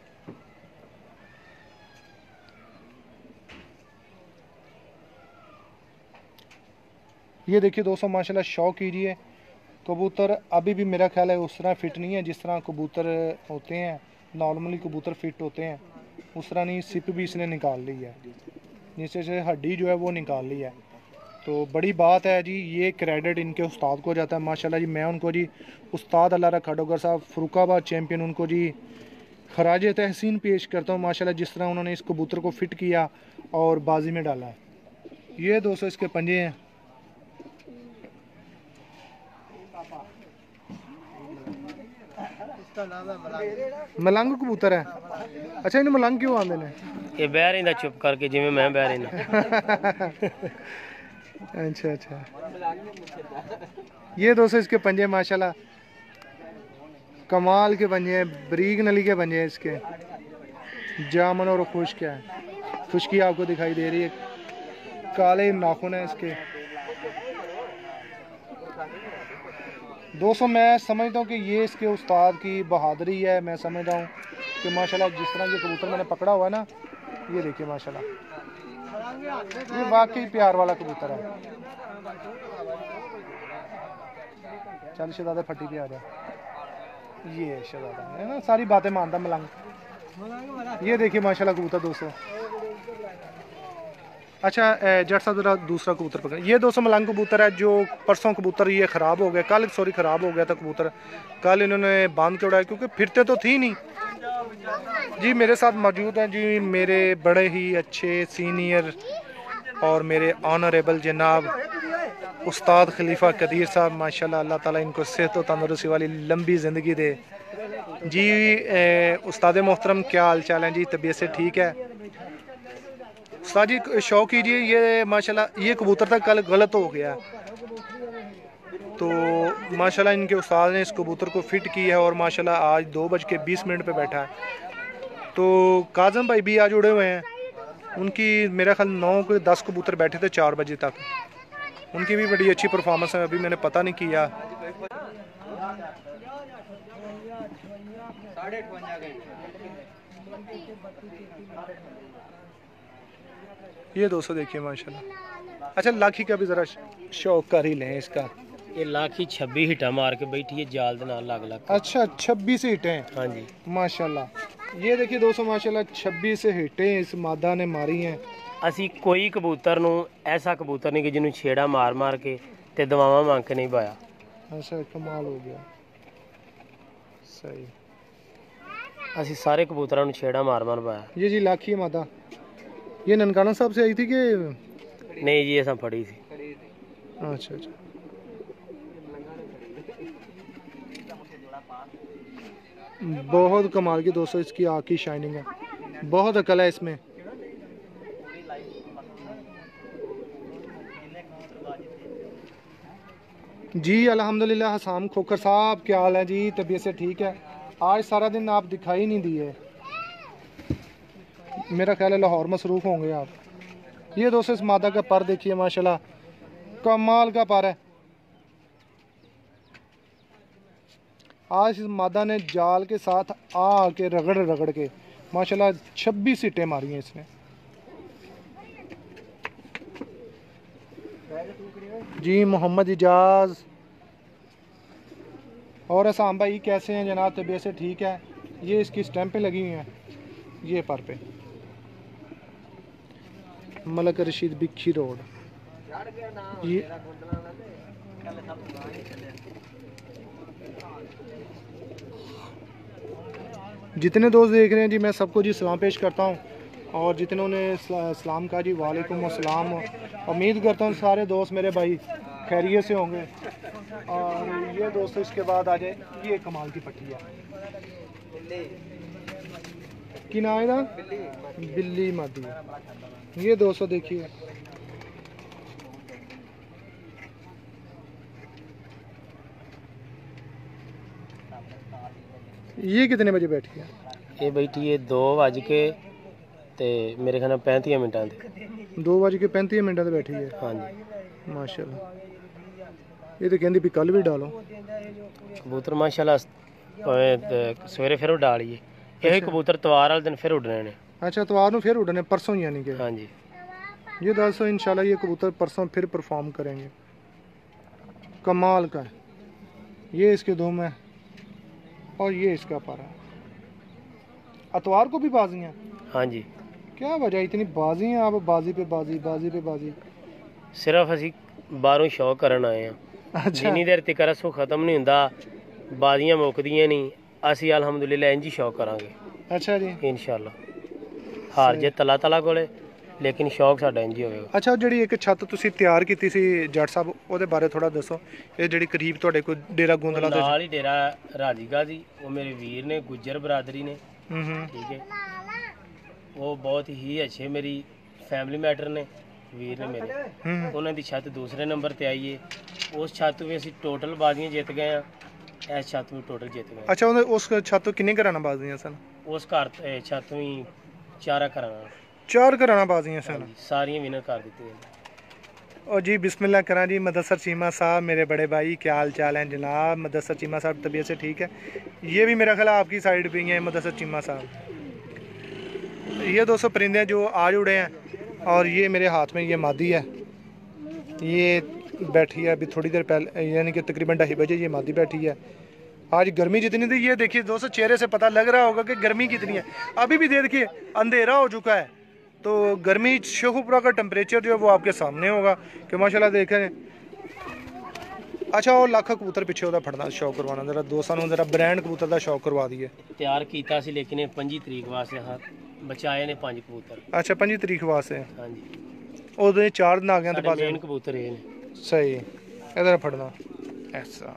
A: ये देखिए दोस्तों माशाल्लाह शौक कीजिए। कबूतर अभी भी मेरा ख्याल है उस तरह फिट नहीं है जिस तरह कबूतर होते हैं। नॉर्मली कबूतर फिट होते हैं, उस तरह नहीं। सिप भी इसने निकाल ली है, नीचे से हड्डी जो है वो निकाल ली है। तो बड़ी बात है जी। ये क्रेडिट इनके उस्ताद को जाता है माशाल्लाह जी। मैं उनको जी उस्ताद अल्लाह रखा डोगर साहब फरुखाबाद चैम्पियन, उनको जी खराज तहसीन पेश करता हूँ माशाल्लाह, जिस तरह उन्होंने इस कबूतर को फिट किया और बाजी में डाला है। ये दोस्तों इसके पंजे हैं। मलंग कबूतर है। अच्छा, इन्हें मलंग क्यों आंदे ने?
B: ये बह रही चुप करके जिवें मैं बह रही।
A: अच्छा। ये दोस्तों इसके पंजे माशाल्लाह कमाल के पंजे हैं, बरीक नली के पंजे हैं इसके। जामन और खुश्क है, खुश्की आपको दिखाई दे रही है। काले नाखून है इसके। दोस्तों मैं समझता हूँ कि ये इसके उस्ताद की बहादुरी है। मैं समझता हूँ कि माशाल्लाह जिस तरह ये कबूतर मैंने पकड़ा हुआ है ना, ये देखिए माशाल्लाह, ये वाकई प्यार वाला कबूतर है। चल शहजादा फटी पे आ जा। ये शहजादा है ना, सारी बातें मानता मलंग। ये देखिए माशाल्लाह कबूतर दोस्तों। अच्छा जट साहब जरा दूसरा कबूतर पकड़। ये दोस्तों मलंग कबूतर है जो परसों कबूतर ये ख़राब हो गया, कल सॉरी ख़राब हो गया था कबूतर। कल इन्होंने बांध के उड़ाया क्योंकि फिरते तो थी नहीं जी। मेरे साथ मौजूद हैं जी मेरे बड़े ही अच्छे सीनियर और मेरे ऑनरेबल जनाब उस्ताद खलीफा कदीर साहब माशाल्लाह, अल्लाह ताला इनको सेहत और तंदुरुस्ती वाली लंबी ज़िंदगी दे जी। उस्ताद मोहतरम क्या हाल चाल है जी, तबीयत से ठीक है? उस्ताद जी शौक कीजिए, ये माशाल्लाह ये कबूतर था कल गलत हो गया, तो माशाल्लाह इनके उस्ताद ने इस कबूतर को फिट किया है और माशाल्लाह आज 2:20 पे बैठा है। तो काजम भाई भी आज उड़े हुए हैं, उनकी मेरा ख्याल 9 के 10 कबूतर बैठे थे 4 बजे तक, उनकी भी बड़ी अच्छी परफॉर्मेंस है। अभी मैंने पता नहीं किया। ये दोस्तों देखिए माशाल्लाह। अच्छा लाखी का भी ज़रा शौक कर ही लें इसका।
B: ये लाखी 26 हिटा मार के बैठी है जाल दे नाल लग लग।
A: अच्छा 26 हिटें?
B: हाँ जी
A: माशाल्लाह। ये देखिए दोस्तों माशाल्लाह 26 हिटें इस मादा ने मारी हैं।
B: ਅਸੀਂ ਕੋਈ ਕਬੂਤਰ ਨੂੰ ਐਸਾ ਕਬੂਤਰ ਨਹੀਂ ਕਿ ਜਿਹਨੂੰ ਛੇੜਾ ਮਾਰ ਮਾਰ ਕੇ ਤੇ ਦਵਾਵਾਂ ਮੰਗ ਕੇ ਨਹੀਂ ਪਾਇਆ।
A: अच्छा कमाल हो गया, सही।
B: ਅਸੀਂ ਸਾਰੇ ਕਬੂਤਰਾਂ ਨੂੰ ਛੇੜਾ ਮਾਰ ਮਾਰ ਪਾਇਆ।
A: ये जी लाखी मादा ये ननकाना साहब से आई थी कि?
B: ਨਹੀਂ ਜੀ ਅਸਾਂ ਫੜੀ ਸੀ।
A: अच्छा अच्छा। बहुत कमाल की दोस्तों इसकी आँख की शाइनिंग है, बहुत अकल है इसमें। जी अल्हम्दुलिल्लाह। हसाम खोखर साहब क्या हाल है जी, तबीयत से ठीक है? आज सारा दिन आप दिखाई नहीं दिए, मेरा ख्याल है लाहौर मसरूफ़ होंगे आप। ये दोस्तों इस मादा का पर देखिए माशाल्लाह, कमाल का पर है। आज इस मादा ने जाल के साथ आके रगड़ रगड़ के माशाल्लाह 26 सीटें मारी हैं इसने। जी मोहम्मद इजाज़ और असाम भाई कैसे हैं जनाब, तबीयत से ठीक है? ये इसकी स्टैंपें लगी हुई हैं ये पर पे, मलक रशीद बिक्खी रोड। ये जितने दोस्त देख रहे हैं जी मैं सबको जी सलाम पेश करता हूँ, और जितनों ने सलाम कहा जी वालेकुम अस्सलाम। उम्मीद करता हूँ सारे दोस्त मेरे भाई खैरियत से होंगे। और ये दोस्तों इसके बाद आ जाए, ये कमाल की पट्टी है कि ना है ना, बिल्ली मादी। ये दोस्तों देखिए ये कितने बजे बैठी है?
B: ये बैठी है 2 ਵਜ ਕੇ ਤੇ ਮੇਰੇ ਖਿਆਲ ਨਾਲ 35 ਮਿੰਟਾਂ ਤੇ।
A: 2:35 ਤੇ बैठी है।
B: हाँ जी
A: माशाल्लाह। ये तो कहती भी कल भी डालो
B: कबूतर माशाल्लाह सवेरे फिर डालिए। यही कबूतर तवार वाले दिन फिर उड़ने ने।
A: अच्छा तवार फिर उड़ने परसों यानी कि?
B: हाँ जी।
A: ये दोस्तों इंशाल्लाह ये कबूतर परसों फिर परफॉर्म करेंगे, कमाल का है। ये इसके दुम है और ये इसका पारा। अतवार को भी बाजियाँ?
B: हाँ जी।
A: क्या वजह इतनी बाजी हैं आप? बाजी पे बाजी, बाजी पे बाजी।
B: सिर्फ असी बाहरों शौक करन आए हैं।
A: अच्छा
B: जिन्नी देर तक रसो खत्म नहीं हुंदा, बाजियां मुकदियां नहीं, असी अल्हम्दुलिल्लाह इंज ही शौक करांगे।
A: अच्छा जी
B: इंशाअल्लाह। हार जे तला तला कोले, लेकिन शौक साडा इंज ही होवेगा।
A: अच्छा ਜਿਹੜੀ ਇੱਕ ਛੱਤ ਤੁਸੀਂ ਤਿਆਰ ਕੀਤੀ ਸੀ ਜੱਟ ਸਾਹਿਬ, ਉਹਦੇ ਬਾਰੇ ਥੋੜਾ ਦੱਸੋ। ਇਹ ਜਿਹੜੀ ਕਰੀਬ ਤੁਹਾਡੇ ਕੋਲ ਡੇਰਾ ਗੋਂਦਲਾ ਦੇ
B: ਨਾਲ ਹੀ ਡੇਰਾ ਰਾਜੀਗਾ ਜੀ, ਉਹ ਮੇਰੇ ਵੀਰ ਨੇ, ਗੁੱਜਰ ਬਰਾਦਰੀ ਨੇ। ठीक है, वो बहुत ही अच्छे मेरी फैमिली मैटर ने, वीर ने मेरे। उन्होंने दी छत दूसरे नंबर ते आई है। उस छत में असी टोटल बाजियां जित गए हैं, इस छत में टोटल जित गए।
A: अच्छा उस छत ਤੋਂ ਕਿੰਨੇ ਘਰਾਂ ਨਾਲ ਬਾਜ਼ੀਆਂ ਸਨ?
B: उस घर छत में 4 घरां
A: 4 ਘਰਾਂ ਨਾਲ ਬਾਜ਼ੀਆਂ ਸਨ।
B: सारियां विनर कर दी।
A: और जी बिस्मिल्लाह करा जी। मुदस्सर चीमा साहब मेरे बड़े भाई क्या हाल चाल हैं जनाब? मुदस्सर चीमा साहब तबीयत से ठीक है? ये भी मेरा ख्याल आपकी साइड पे ही है मुदस्सर चीमा साहब। ये 200 परिंदे जो आज उड़े हैं और ये मेरे हाथ में ये मादी है, ये बैठी है अभी थोड़ी देर पहले, यानी कि तकरीबन 2:30 बजे ये मादी बैठी है। आज गर्मी जितनी थी ये देखिए दोस्तों, चेहरे से पता लग रहा होगा कि गर्मी कितनी है। अभी भी देखिए अंधेरा हो चुका है, तो गर्मी शेखुपुरा का टेम्परेचर जो है वो आपके सामने होगा कि माशाल्लाह देखें। अच्छा और लाखा कबूतर पिछे ਉਹਦਾ ਫੜਨਾ ਸ਼ੌਕ ਕਰਵਾਉਣਾ, जरा दोस्तों ਨੂੰ जरा ब्रांड कबूतर ਦਾ ਸ਼ੌਕ ਕਰਵਾ ਦਈਏ।
B: ਤਿਆਰ ਕੀਤਾ ਸੀ ਲੇਕਿਨ ਇਹ 25 ਤਰੀਕ ਵਾਸਤੇ ਬਚਾਏ ਨੇ 5 ਕਬੂਤਰ।
A: ਅੱਛਾ 25 ਤਰੀਕ ਵਾਸਤੇ?
B: ਹਾਂਜੀ।
A: ਉਹਦੇ 4 ਦਿਨ ਆ ਗਏ ਤੇ
B: ਮੇਨ ਕਬੂਤਰ ਇਹ ਨੇ।
A: सही इधर फड़ना ऐसा।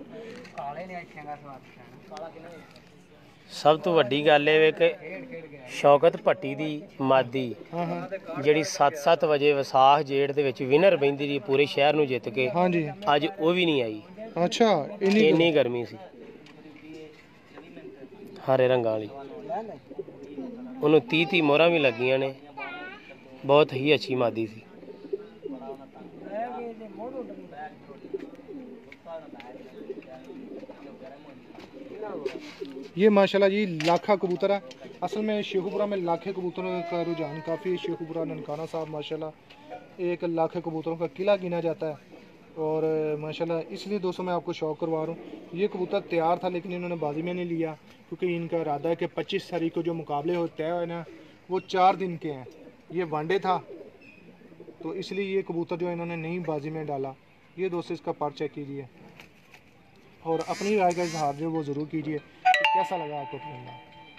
B: ਸਭ ਤੋਂ ਵੱਡੀ ਗੱਲ ਇਹ ਵੇ ਕਿ ਸ਼ੌਕਤ ਭੱਟੀ ਦੀ ਮਾਦੀ
A: हाँ हाँ
B: ਜਿਹੜੀ 7-7 ਵਜੇ ਵਿਸਾਖ ਜੇਠ ਦੇ ਵਿੱਚ ਵਿਨਰ ਬੈਂਦੀ ਰਹੀ ਪੂਰੇ ਸ਼ਹਿਰ ਨੂੰ ਜਿੱਤ ਕੇ,
A: हाँ जी।
B: ਅੱਜ ਉਹ ਵੀ ਨਹੀਂ ਆਈ।
A: अच्छा
B: ਇੰਨੀ ਗਰਮੀ ਸੀ, ਹਰੇ ਰੰਗਾਂ ਵਾਲੀ। ਉਹਨੂੰ 30 ਮੋਹਰਾਂ ਵੀ ਲੱਗੀਆਂ ਨੇ, ਬਹੁਤ ਹੀ ਅੱਛੀ ਮਾਦੀ ਸੀ।
A: ये माशाल्लाह जी लाखा कबूतर है। असल में शेखुपुरा में लाखे कबूतरों का रुझान काफ़ी है। शेखुपुरा ननकाना साहब माशाल्लाह एक लाखे कबूतरों का किला गिना जाता है। और माशाल्लाह इसलिए दोस्तों मैं आपको शौक करवा रहा हूँ। ये कबूतर तैयार था लेकिन इन्होंने बाजी में नहीं लिया, क्योंकि इनका इरादा है कि 25 तारीख को जो मुकाबले होते हैं ना वो 4 दिन के हैं। ये वनडे था तो इसलिए ये कबूतर जो इन्होंने नहीं बाजी में डाला। ये दोस्तों इसका पर चेक कीजिए और अपनी राय का इजहार जो वो ज़रूर कीजिए कि कैसा लगा आपको परिंदा।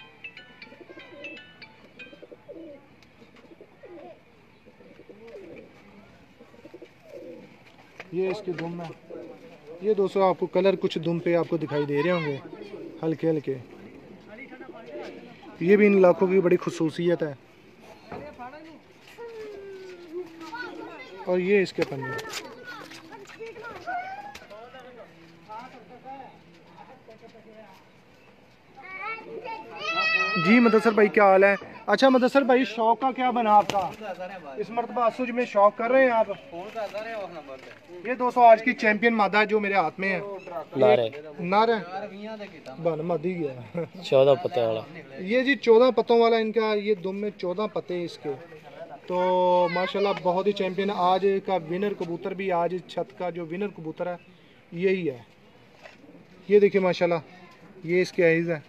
A: ये इसके दुम है। ये दोस्तों आपको कलर कुछ दुम पे आपको दिखाई दे रहे होंगे हल्के हल्के। ये भी इन लाखों की बड़ी खुसूसियत है। और ये इसके पंजे। जी मुदस्सर भाई क्या हाल है? अच्छा मुदस्सर भाई शौक का क्या बना आपका? इस मरतबा असुज में शौक कर रहे हैं आप? ये दोस्तों आज की चैंपियन मादा है जो मेरे हाथ में है। नारे बन मादी गया
B: 14 पत्तों वाला।
A: ये जी 14 पत्तों वाला इनका, ये दुम में 14 पत्ते इसके। तो माशाल्लाह बहुत ही चैंपियन। आज का विनर कबूतर भी, आज छत का जो विनर कबूतर है यही है। ये देखिए माशाल्लाह ये इसके आइज़ है।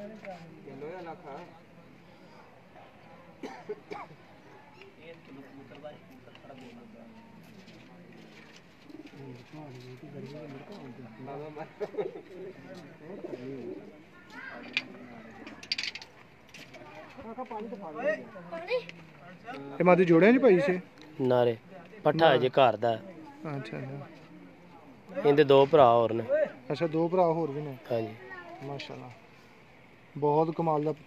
A: ਇਹ ਮਾਦੀ ਜੋੜਿਆਂ ਚ ਭਾਈ ਸੀ
B: ਨਾਰੇ ਪੱਠਾ ਜੇ ਘਰ ਦਾ।
A: ਅੱਛਾ
B: ਇਹਦੇ 2 ਭਰਾ ਹੋਰ ਨੇ।
A: अच्छा 2 भरा होर भी ने।
B: ਹਾਂਜੀ
A: माशाल्लाह बहुत कमाल दा।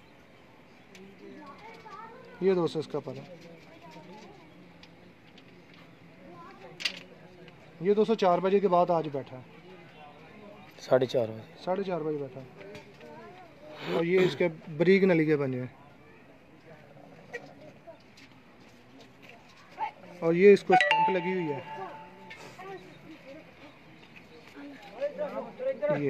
A: ये दोस्तों इसका पर है। ये दोस्तों 4 बजे के बाद आज बैठा है।
B: 4:30 बजे।
A: 4:30 बजे बैठा है। और ये इसके बरीक नली के बने हैं। और ये इसको स्टैंप लगी हुई है। ये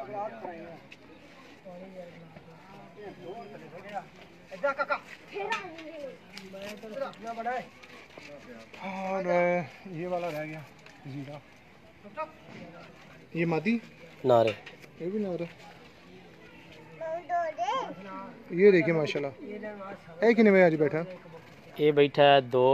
A: और ये वाला रह गया जीरा। ये मादी
B: नारे।
A: ये भी नारे। ये देखिए माशाल्लाह ये कितने बजे आज बैठा?
B: ये बैठा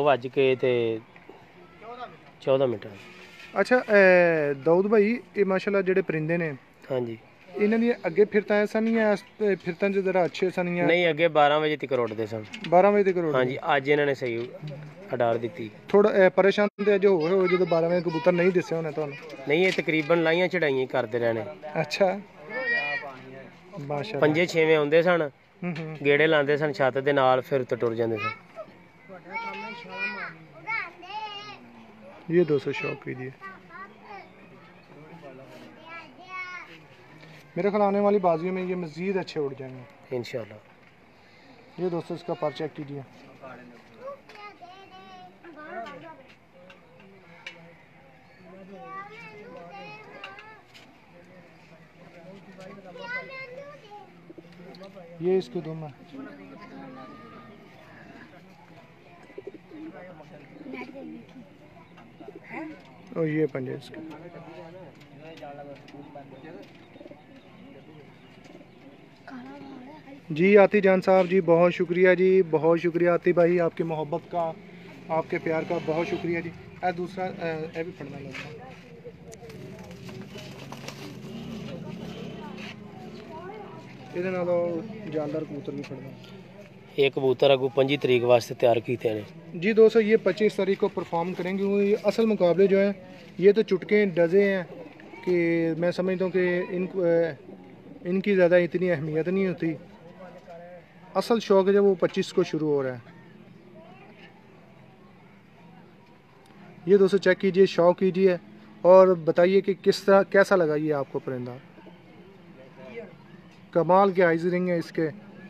B: 2:14
A: अच्छा दाऊद भाई ये माशाल्लाह जेडे परिंदे ने
B: हाँ जी
A: इन्हां दी अगे फिरतां सन या फिरतां च जरा अच्छे सन या
B: नहीं? अगे 12 बजे तक उड़ते सन।
A: 12 बजे तक उड़दे?
B: हाँ जी अज इन्होंने सही अडार दी।
A: थोड़ा परेशान ते अज होए हो जो 12 बजे कबूतर नहीं दिसे होने तुहानू?
B: नहीं ये तकरीबन लाइयां चढ़ाइयां करते रहने।
A: अच्छा माशाल्लाह।
B: 5-6 आउंदे सन, गेड़े लांदे सन छत दे नाल, फिर तो टुर जांदे सन।
A: ये 200 शौक कीजिए। मेरे ख्याल आने वाली बाजियों में ये मज़ीद अच्छे उड़ जाएंगे
B: इंशाल्लाह।
A: ये दोस्तों इसका पर चेक कीजिए। ये इसके दुम है। और ये पंजे इसके। जी आती जान साहब जी बहुत शुक्रिया जी, बहुत शुक्रिया आती भाई, आपकी मोहब्बत का, आपके प्यार का बहुत शुक्रिया जी। दूसरा भी पढ़ना लगता ये जानदार कबूतर भी पढ़ना।
B: ये कबूतर अगू 25 तरीक वास्ते तैयार किए हैं
A: जी दोस्तों, ये 25 तारीख को परफॉर्म करेंगे। वो ये असल मुकाबले जो हैं ये तो चुटके डजे हैं कि मैं समझता हूँ कि इनकी ज़्यादा इतनी अहमियत नहीं होती। असल शौक है जब वो 25 को शुरू हो रहा है। ये दोस्तों चेक कीजिए, शौक कीजिए और बताइए कि किस तरह कैसा लगा ये आपको परिंदा। कमाल के आइज रिंग है इसके।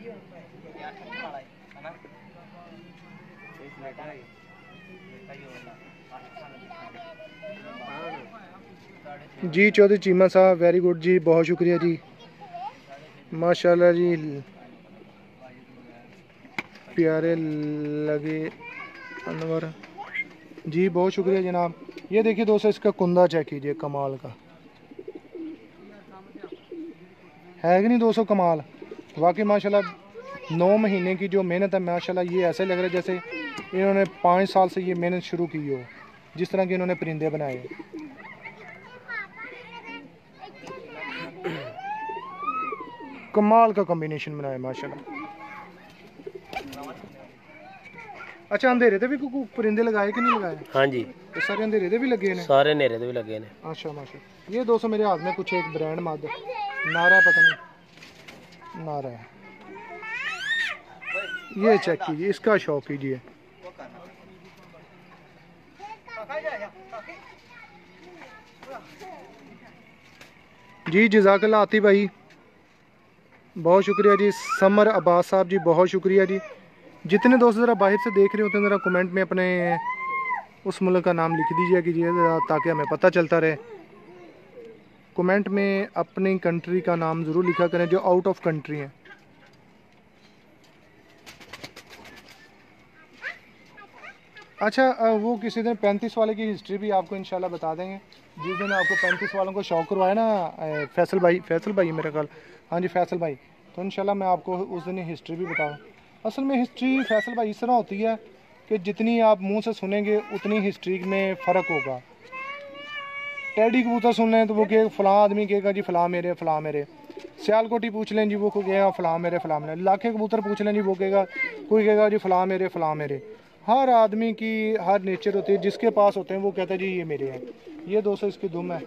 A: जी चौधरी चीमा साहब, वेरी गुड जी, बहुत शुक्रिया जी, माशाल्लाह जी, प्यारे लगे अनवर जी, बहुत शुक्रिया जनाब। ये देखिए दोस्तों, इसका कुंदा चेक कीजिए, कमाल का है कि नहीं दोस्तों, कमाल वाकई माशाल्लाह। 9 महीने की जो मेहनत है माशाल्लाह, ये ऐसे लग रहा है जैसे इन्होंने 5 साल से ये मेहनत शुरू की हो, जिस तरह के इन्होंने परिंदे बनाए। कमाल का कॉम्बिनेशन बनाया माशाल्लाह। अच्छा, अंधेरे ते भी कोई परिंदे लगाए कि नहीं लगाए?
B: हाँ जी,
A: ये सारे अंधेरे ते भी लगे हैं?
B: सारे नेरे भी लगे हैं।
A: अच्छा माशाल्लाह। ये दोस्तों मेरे हाथ में कुछ एक ब्रांड मद नारा है, पता नहीं नारा है, ये चेक कीजिए, इसका शौक कीजिए। जी जज़ाकल्लाह आती भाई, बहुत शुक्रिया जी। समर अब्बास साहब जी, बहुत शुक्रिया जी। जितने दोस्त ज़रा बाहर से देख रहे होते हैं ज़रा कमेंट में अपने उस मुल्क का नाम लिख दीजिए कीजिए ज़रा, ताकि हमें पता चलता रहे। कमेंट में अपनी कंट्री का नाम ज़रूर लिखा करें जो आउट ऑफ कंट्री हैं। अच्छा, वो किसी दिन 35 वाले की हिस्ट्री भी आपको इंशाल्लाह बता देंगे। जिस दिन आपको 35 वालों को शौक करवाए ना फैसल भाई मेरा ख्याल, हाँ जी फैसल भाई, तो इंशाल्लाह मैं आपको उस दिन हिस्ट्री भी बताऊँ। असल में हिस्ट्री फैसल भाई इस तरह होती है कि जितनी आप मुंह से सुनेंगे उतनी हिस्ट्री में फ़र्क होगा। टेडी कबूतर सुन लें तो वो कहेगा फ़लाँ आदमी कहेगा जी फ़लाँ मेरे। सियालकोटी पूछ लें जी, वो कहेगा फ़लाँ मेरे। लाखे कबूतर पूछ लें जी, वो कहेगा, कोई कहेगा जी फ़लाँ मेरे। हर आदमी की हर नेचर होती है, जिसके पास होते हैं वो कहता है जी ये मेरे हैं। ये दोस्तों इसकी दुम है,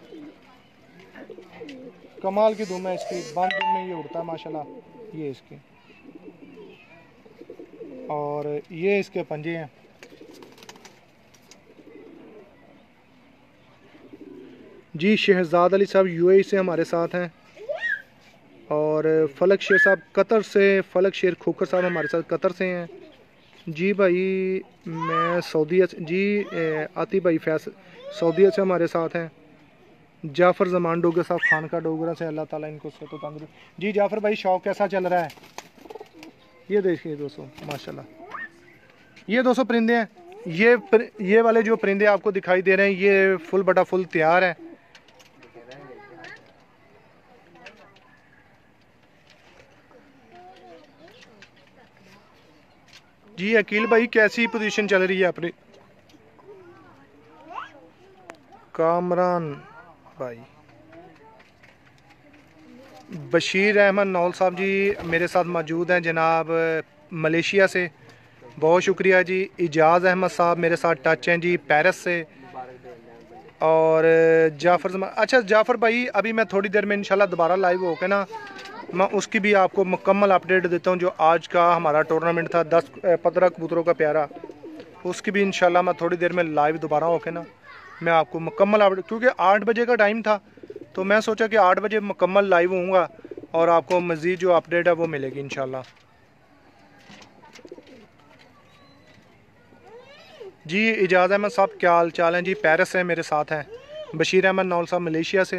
A: कमाल की दुम है इसकी, बंद दुम में ये उड़ता है माशाल्लाह। ये इसकी, और ये इसके पंजे हैं। जी शहजाद अली साहब यूएई से हमारे साथ हैं, और फलक शेर साहब कतर से, फलक शेर खोकर साहब हमारे साथ कतर से हैं। जी भाई मैं सऊदीया से जी, आती भाई फैस सऊदीया से हमारे साथ हैं। जाफ़र ज़मान डोगर साहब खानका डोगरा से, अल्लाह ताला इनको से तो तंदुरुस्त। जी जाफ़र भाई शौक कैसा चल रहा है? ये देखिए दोस्तों माशाल्लाह, ये दोस्तों परिंदे हैं। ये वाले जो परिंदे आपको दिखाई दे रहे हैं ये फुल बटा फुल तैयार है। जी अकील भाई कैसी पोजीशन चल रही है अपनी? कामरान भाई, बशीर अहमद नौल साहब जी मेरे साथ मौजूद हैं जनाब मलेशिया से, बहुत शुक्रिया जी। इजाज़ अहमद साहब मेरे साथ टच हैं जी पेरिस से, और जाफ़र, अच्छा जाफ़र भाई अभी मैं थोड़ी देर में इंशाल्लाह दोबारा लाइव होकर ना मैं उसकी भी आपको मुकम्मल अपडेट देता हूँ। जो आज का हमारा टूर्नामेंट था 10-15 कबूतरों का प्यारा, उसकी भी इंशाल्लाह मैं थोड़ी देर में लाइव दोबारा होकर ना मैं आपको मुकम्मल अपडेट, क्योंकि 8 बजे का टाइम था तो मैं सोचा कि 8 बजे मुकम्मल लाइव होऊंगा और आपको मज़ीद जो अपडेट है वो मिलेगी इंशाल्लाह। जी इजाज़ अहमद साहब क्या हाल चाल हैं जी? पेरिस से मेरे साथ हैं। बशीर अहमद नौल साहब मलेशिया से,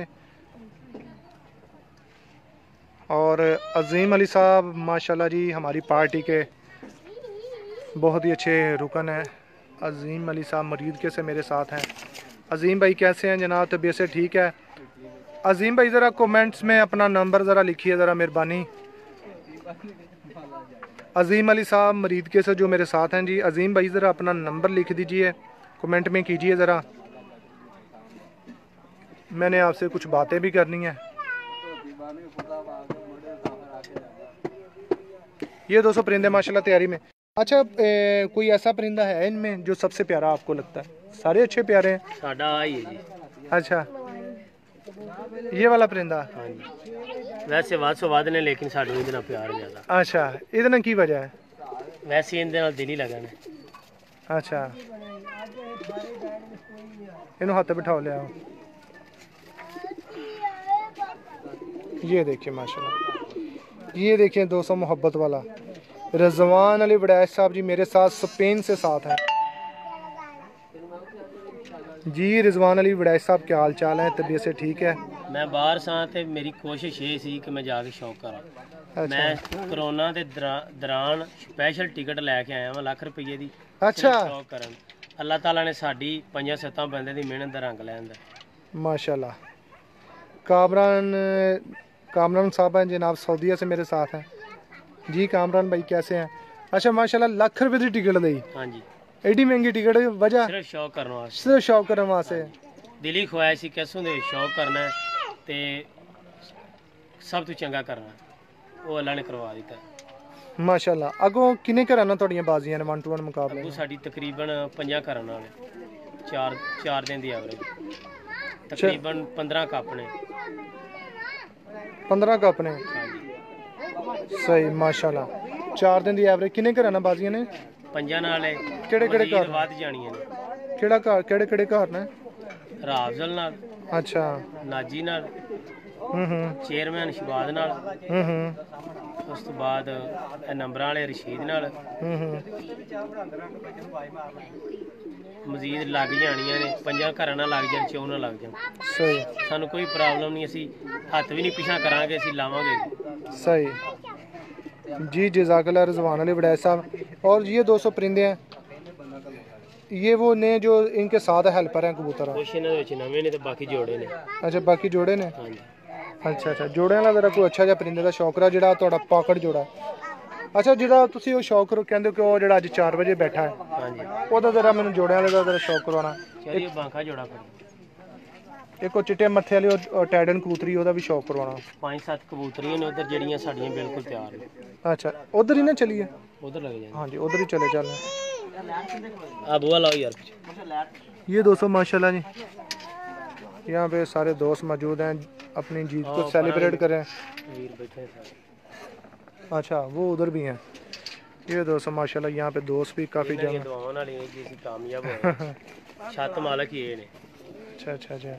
A: और अज़ीम अली साहब माशाल्लाह जी हमारी पार्टी के बहुत ही अच्छे रुकन हैं। अज़ीम अली साहब मरीद के से मेरे साथ हैं। अज़ीम भाई कैसे हैं जनाब? तबीयत से ठीक है? अज़ीम भाई ज़रा कमेंट्स में अपना नंबर ज़रा लिखिए ज़रा मेहरबानी। अज़ीम अली साहब मरीद के से जो मेरे साथ हैं जी, अज़ीम भाई ज़रा अपना नंबर लिख दीजिए, कमेंट में कीजिए ज़रा, मैंने आपसे कुछ बातें भी करनी है। ये 200 परिंदे माशाल्लाह तैयारी में। अच्छा कोई ऐसा परिंदा है इनमें जो सबसे प्यारा आपको लगता है? सारे अच्छे प्यारे हैं।
B: साडा आई है जी।
A: अच्छा ये वाला परिंदा।
B: हाँ जी, वैसे ਵੱਧ ਤੋਂ ਵੱਧ ने लेकिन साडू ਇਹਦੇ ਨਾਲ प्यार ज़्यादा।
A: अच्छा ਇਹਦੇ ਨਾਲ ਕੀ ਵਜ੍ਹਾ ਹੈ?
B: वैसे ਇਹਦੇ ਨਾਲ दिल ही लगा ने।
A: अच्छा इन्हों हाथ बिठाओ ले आओ। ये देखिए माशाल्लाह, ये देखिए 200 मोहब्बत वाला रजवान अली वड़ैच साहब जी मेरे साथ स्पेन से साथ हैं जी। रिजवान अली वड़ैच साहब क्या हाल चाल है? तबीयत से ठीक है?
B: मैं बाहर सां ते मेरी कोशिश ये सी कि मैं जाके शौक करा।
A: अच्छा।
B: मैं कोरोना के दौरान स्पैशल टिकट लैके आया वां लाख रुपये की।
A: अच्छा
B: शौक करन अल्लाह ताला ने साडी 5-7 बंदे दी मेहनत दा रंग लैंदा
A: माशाल्लाह। कामरान साहब हैं जनाब, सऊदीया से मेरे साथ हैं जी। कामरान भाई कैसे हैं? अच्छा माशाल्लाह, लाख रुपए की टिकट दी।
B: हाँ जी,
A: एडी महंगी टिकट वजह?
B: सिर्फ शौक करने वास्ते।
A: सिर्फ शौक करने वास्ते।
B: दिली ख्वाहिश सी कैसों दे शौक करना है ते सब तो चंगा करना वो अल्लाह ने करवा दिता।
A: माशाल्लाह। अगों किन्ने घरां नाल तुहाडियां बाजियां ने 1 to 1 मुकाबले?
B: अगों साडी तकरीबन 5 घरां नाल 4 दिन दी एवरेज तकरीबन 15 कप ने।
A: 15 कप ने।
B: हाँ जी
A: सही माशाल्लाह। 4 दिन दी एवरेज किन्ने घरां नाल बाजियां ने?
B: 5 नाल है।
A: केड़े-केड़े घर
B: वध जानियां ने?
A: केड़ा घर केड़े-केड़े घर ने?
B: राफजल नाल।
A: अच्छा।
B: नाजी नाल। चेयरमैन शबाद नाल। उस तो बाद नंबरां वाले रशीद नाल। मजीद लग जानियां ने 5 घरां नाल लग जान 4 नाल लग जान।
A: सही।
B: सानू कोई प्रॉब्लम नहीं, असी हत्थ भी नहीं पिछा करांगे, असी लावांगे।
A: सही जी। जज़ाकल्लाह रिजवान अली वड़ैच साहब। और ये 200 परिंदे हैं, ये वो ने जो इनके साथ हेल्पर हैं कबूतर?
B: कुछ इन्हां दे विच नवें ने ते बाकी जोड़े ने।
A: अच्छा बाकी जोड़े ने।
B: हाँ जी।
A: अच्छा अच्छा जोड़े वाला जरा कोई अच्छा जिहा परिंदे का शौकरा जिहड़ा तुहाडा पाकड़ जोड़ा। अच्छा जिहड़ा तुसीं ਉਹ शौक ਕਹਿੰਦੇ ਕਿ ਉਹ ਜਿਹੜਾ ਅੱਜ 4 ਵਜੇ ਬੈਠਾ ਹੈ,
B: हाँ जी,
A: ਉਹਦਾ ਜ਼ਰਾ ਮੈਨੂੰ ਜੋੜਿਆਂ ਵਾਲੇ ਦਾ ਜ਼ਰਾ ਸ਼ੌਕ ਕਰਵਾਉਣਾ।
B: चलिए बांका जोड़ा कर
A: ਇੱਕ ਉਹ ਚਿੱਟੇ ਮੱਥੇ ਵਾਲੀ ਉਹ ਟੈਡਨ ਕਬੂਤਰੀ, ਉਹਦਾ ਵੀ ਸ਼ੌਕ ਕਰਵਾਉਣਾ।
B: 5-7 कबूतरियां ने उधर जड़ियां साड़ियां बिल्कुल तैयार ने।
A: अच्छा उधर ही ना चलिए।
B: उधर लग जाए।
A: हाँ जी उधर ही चले चल।
B: आप बुआ लाओ यार।
A: ये 200 माशाल्लाह जी, यहाँ पे सारे दोस्त मौजूद हैं, अपनी जीत को सेलिब्रेट करें।
B: वीर बैठे हैं सारे।
A: अच्छा वो उधर भी हैं। ये 200 माशाल्लाह, यहाँ पे दोस्त भी काफ़ी
B: इन्हां दी
A: जगह।
B: दुआवां नाल ही जी असीं कामयाब होए। छत मालक ही ये ने।
A: अच्छा अच्छा अच्छा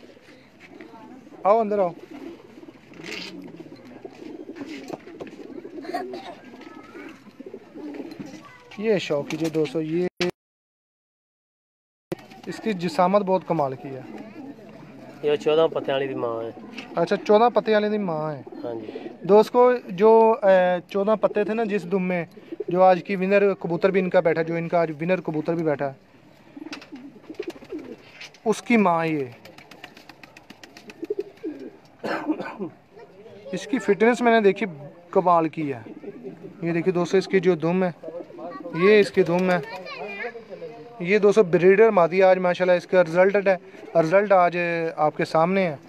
A: आओ अंदर आओ। ये शौक कीजिए 200, ये इसकी जिसामत बहुत कमाल की है।
B: ये 14 पत्तियां वाली दी मां है।
A: अच्छा 14 पत्ते वाले की माँ है।
B: हाँ जी।
A: दोस्त को जो 14 पत्ते थे ना जिस दुम में, जो आज की विनर कबूतर भी इनका बैठा, जो इनका आज विनर कबूतर भी बैठा है, उसकी माँ ये। इसकी फिटनेस मैंने देखी कमाल की है। ये देखिए दोस्तों इसकी जो दुम है, ये इसकी दुम है। ये 200 ब्रीडर मादी आज माशाल्लाह इसका रिजल्ट आज आपके सामने है।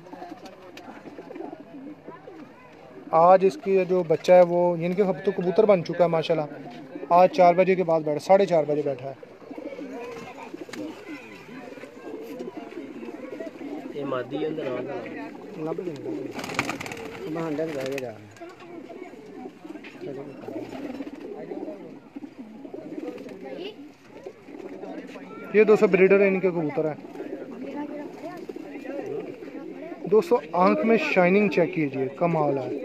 A: आज इसकी जो बच्चा है वो इनके अब तो कबूतर बन चुका है माशाल्लाह। आज 4 बजे के बाद बैठा, 4:30 बजे बैठा है।
B: ये मादी अंदर आ गया।
A: ये 200 ब्रीडर है, इनके कबूतर है। 200 आंख में शाइनिंग चेक कीजिए, कमाल है।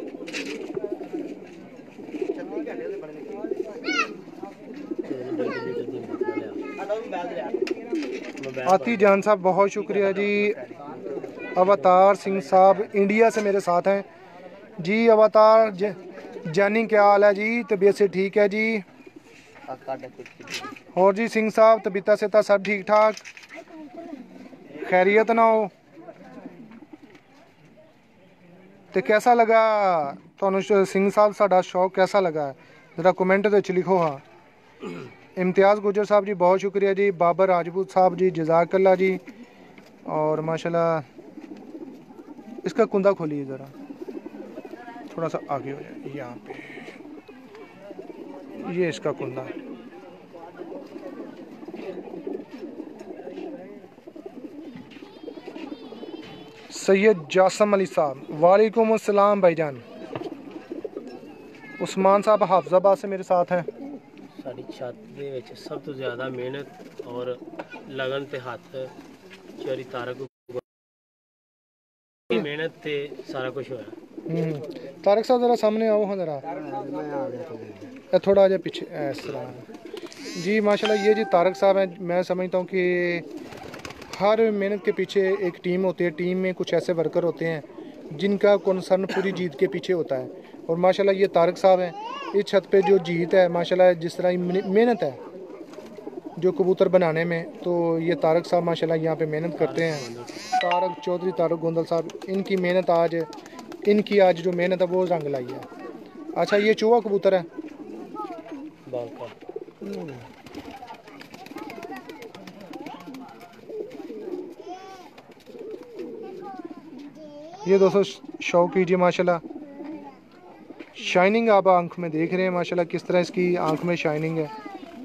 A: आती जान साहब बहुत शुक्रिया जी। अवतार सिंह साहब इंडिया से मेरे साथ हैं जी। अवतार जानी क्या हाल है जी? तबीयत से ठीक है जी? और जी सिंह साहब तबीयत से सब ठीक ठाक, खैरियत ना हो? तो कैसा लगा तुहानू सिंह साहब साडा शौक कैसा लगा? जरा कमेंट विच लिखो। हाँ इम्तियाज़ गुजर साहब जी बहुत शुक्रिया जी। बाबर राजपूत साहब जी जज़ाकल्लाह जी। और माशाल्लाह इसका कुंदा खोलिए ज़रा, थोड़ा सा आगे हो जाए यहाँ पे। ये इसका कुंदा। सैयद जासम अली साहब, वालेकुम अस्सलाम भाईजान। उस्मान साहब हाफजाबाद से मेरे साथ हैं।
B: साड़ी छत दे विच सब तो ज़्यादा मेहनत और लगन ते हाथ चोरी तारक की मेहनत ते सारा कुछ होया।
A: तारक साहब ज़रा सामने आओ, हाँ ज़रा थोड़ा आजा पीछे इस तरह। जी माशाल्लाह, ये जी तारक साहब हैं। मैं समझता हूँ कि हर मेहनत के पीछे एक टीम होती है, टीम में कुछ ऐसे वर्कर होते हैं जिनका कंसर्न पूरी जीत के पीछे होता है। और माशाल्लाह ये तारक साहब हैं। इस छत पे जो जीत है माशाल्लाह, जिस तरह मेहनत है जो कबूतर बनाने में, तो ये तारक साहब माशाल्लाह यहाँ पे मेहनत करते हैं। तारक चौधरी, तारक गोंदल साहब, इनकी आज जो मेहनत है वो रंग लाई है। अच्छा, ये चूहा कबूतर है।
B: बांका
A: ये दोस्तों शौक कीजिए माशाल्लाह, शाइनिंग आप आंख में देख रहे हैं माशाल्लाह, किस तरह इसकी आंख में शाइनिंग है।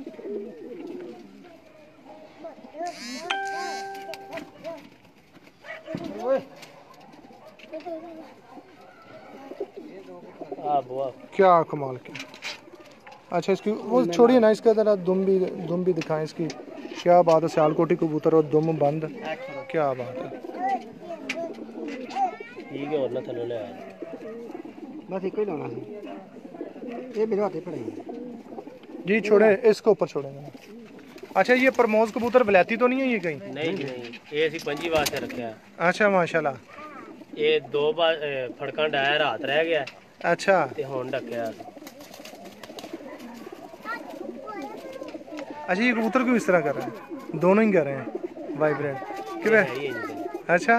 A: क्या कमाल की। अच्छा, इसकी वो छोड़िए ना, इसका ज़रा दुम भी दिखाएं इसकी। क्या बात है, सियालकोटी कबूतर और दुम बंद, क्या बात है।
B: ठीक है, और ना थल्ले ले आया
C: बस एक ही लाना है, ये मेरे हाथ पे पड़ेगी
A: जी। छोड़े, इसको ऊपर छोड़ेंगे। अच्छा, ये प्रमोद कबूतर वलैती तो नहीं है ये कहीं?
B: नहीं नहीं, ये असी पंजी वास्ते रखा है।
A: अच्छा माशाल्लाह।
B: ये 2 बार फड़का डाया, रात रह गया।
A: अच्छा,
B: ते हुण ढक्या।
A: अच्छा ये कबूतर क्यों इस तरह कर रहे हैं? दोनों ही कर रहे हैं वाइब्रेट कि? अच्छा,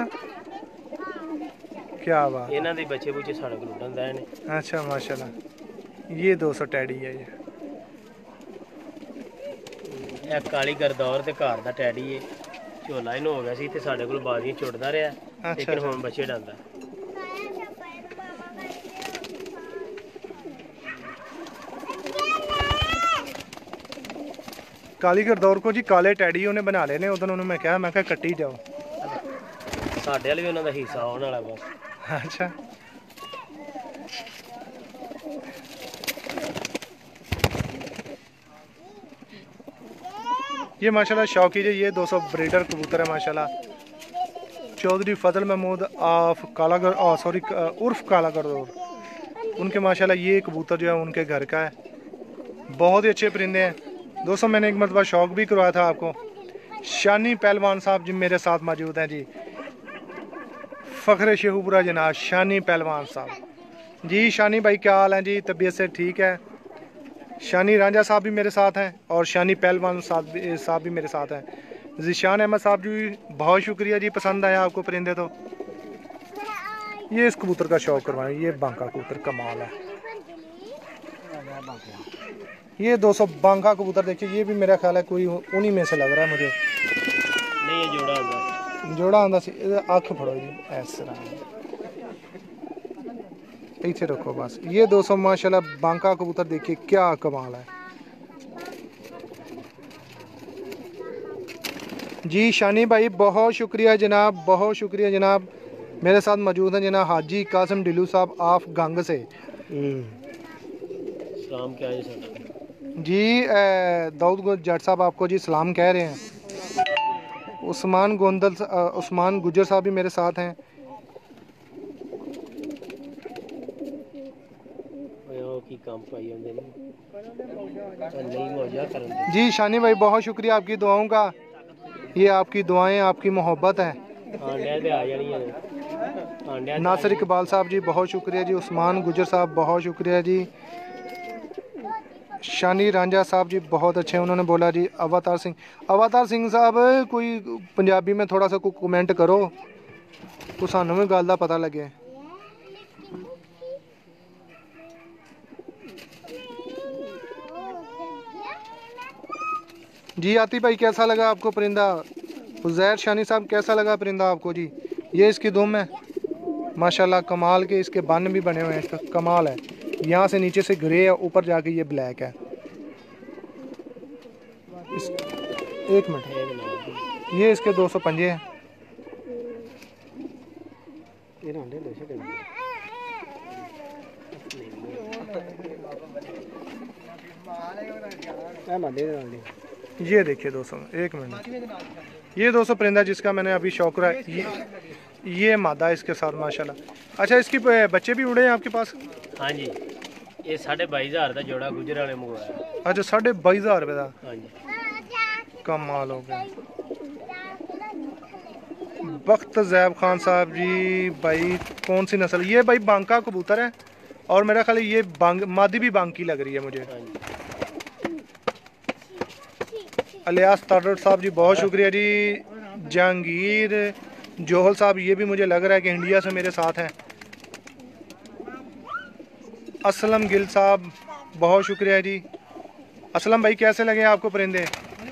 A: क्या बात।
B: इन्हां दे बच्चे बुच्चे साढ़े कोल उड़न दे ने।
A: अच्छा माशाल्लाह। ये 200 टैडी है ये।
B: ਇਹ ਕਾਲੀ ਗਰਦੌਰ ਦੇ ਘਰ ਦਾ ਟੈਡੀ ਏ। ਝੋਲਾ ਇਹਨੂੰ ਹੋ ਗਿਆ ਸੀ ਤੇ ਸਾਡੇ ਕੋਲ ਬਾਜ਼ੀਆਂ ਛੁੱਟਦਾ ਰਿਹਾ, ਲੇਕਿਨ ਹੁਣ ਬੱਚੇ ਡਾਂਦਾ।
A: काली गरदौर को जी काले टैडी उन्हें बना लेने। उधर उन्होंने मैं कहा कट्टी जाओ।
B: ਸਾਡੇ ਵਾਲੇ ਵੀ ਉਹਨਾਂ ਦਾ ਹਿੱਸਾ ਆਉਣ ਵਾਲਾ ਬਸ।
A: अच्छा, ये माशाल्लाह शौक कीजिए, ये 200 ब्रीडर कबूतर है माशाल्लाह। चौधरी फजल महमूद आफ कालागर उर्फ कालागरदौर, उनके माशाल्लाह ये कबूतर जो है उनके घर का है। बहुत ही अच्छे परिंदे हैं दोस्तों। मैंने एक मरतबा शौक भी करवाया था आपको। शानी पहलवान साहब जी मेरे साथ मौजूद हैं जी। फ़ख्र शेखुपुरा जनाब शानी पहलवान साहब जी। शानी भाई क्या हाल हैं जी? तबीयत से ठीक है? शानी रांझा साहब भी मेरे साथ हैं और शानी पहलवान साहब भी मेरे साथ हैं। ज़िशान अहमद साहब जी बहुत शुक्रिया जी, पसंद आया आपको परिंदे तो। ये इस कबूतर का शौक करवाएं, ये बांका कबूतर कमाल है। ये 200 बांका कबूतर देखिए, ये भी मेरा ख्याल है कोई उन्हीं में से लग रहा है मुझे।
B: नहीं, ये
A: जोड़ा आंदा सी। अख फड़ो जी इस तरह इसे रखो बस। ये 200 माशाल्लाह बांका कबूतर देखिए क्या कमाल है जी। शानी भाई बहुत शुक्रिया जनाब, बहुत शुक्रिया जनाब। मेरे साथ मौजूद हैं जनाब हाजी कासिम डिलू साहब आफ गंग से।
B: सलाम क्या है
A: जी। दाऊद जट साहब आपको जी सलाम कह रहे हैं। उस्मान गुजर साहब भी मेरे साथ हैं। जी शानी भाई बहुत शुक्रिया आपकी दुआओं का। ये आपकी दुआएं, आपकी मोहब्बत है। नासिर इकबाल साहब जी बहुत शुक्रिया जी। उस्मान गुजर साहब बहुत शुक्रिया जी। शानी रांझा साहब जी बहुत अच्छे, उन्होंने बोला जी। अवतार सिंह साहब कोई पंजाबी में थोड़ा सा कोई कमेंट करो तो सानू भी गल दा पता लगे। जी आती भाई कैसा लगा आपको परिंदा? उज़ैर शानी साहब कैसा लगा परिंदा आपको जी? ये इसकी दुम है माशाल्लाह, कमाल के इसके बन भी बने हुए हैं, इसका कमाल है। यहाँ से नीचे से ग्रे है, ऊपर जाके ये ब्लैक है। इस एक मिनट, ये इसके 200 पंजे हैं। ये देखिए दोस्तों, एक मिनट, ये दोस्तों परिंदा जिसका मैंने अभी शौक रहा है, ये मादा है इसके साथ माशाल्लाह। अच्छा, इसकी बच्चे भी उड़े हैं आपके पास?
B: हाँ जी, ये 22,500 का जोड़ा गुजर वाले मंगवाया।
A: अच्छा, 22,500 रुपये का?
B: हाँ जी,
A: कमाल हो गया। बख्त ज़ैब खान साहब जी, भाई कौन सी नस्ल? ये भाई बांका कबूतर है और मेरा ख्याल है ये मादी भी बांकी लग रही है मुझे।
B: हाँ जी।
A: अलियास तारड़ साहब जी बहुत शुक्रिया जी। जहांगीर जोहल साहब, ये भी मुझे लग रहा है कि इंडिया से मेरे साथ हैं। असलम गिल साहब बहुत शुक्रिया जी। असलम भाई कैसे लगे आपको परिंदे?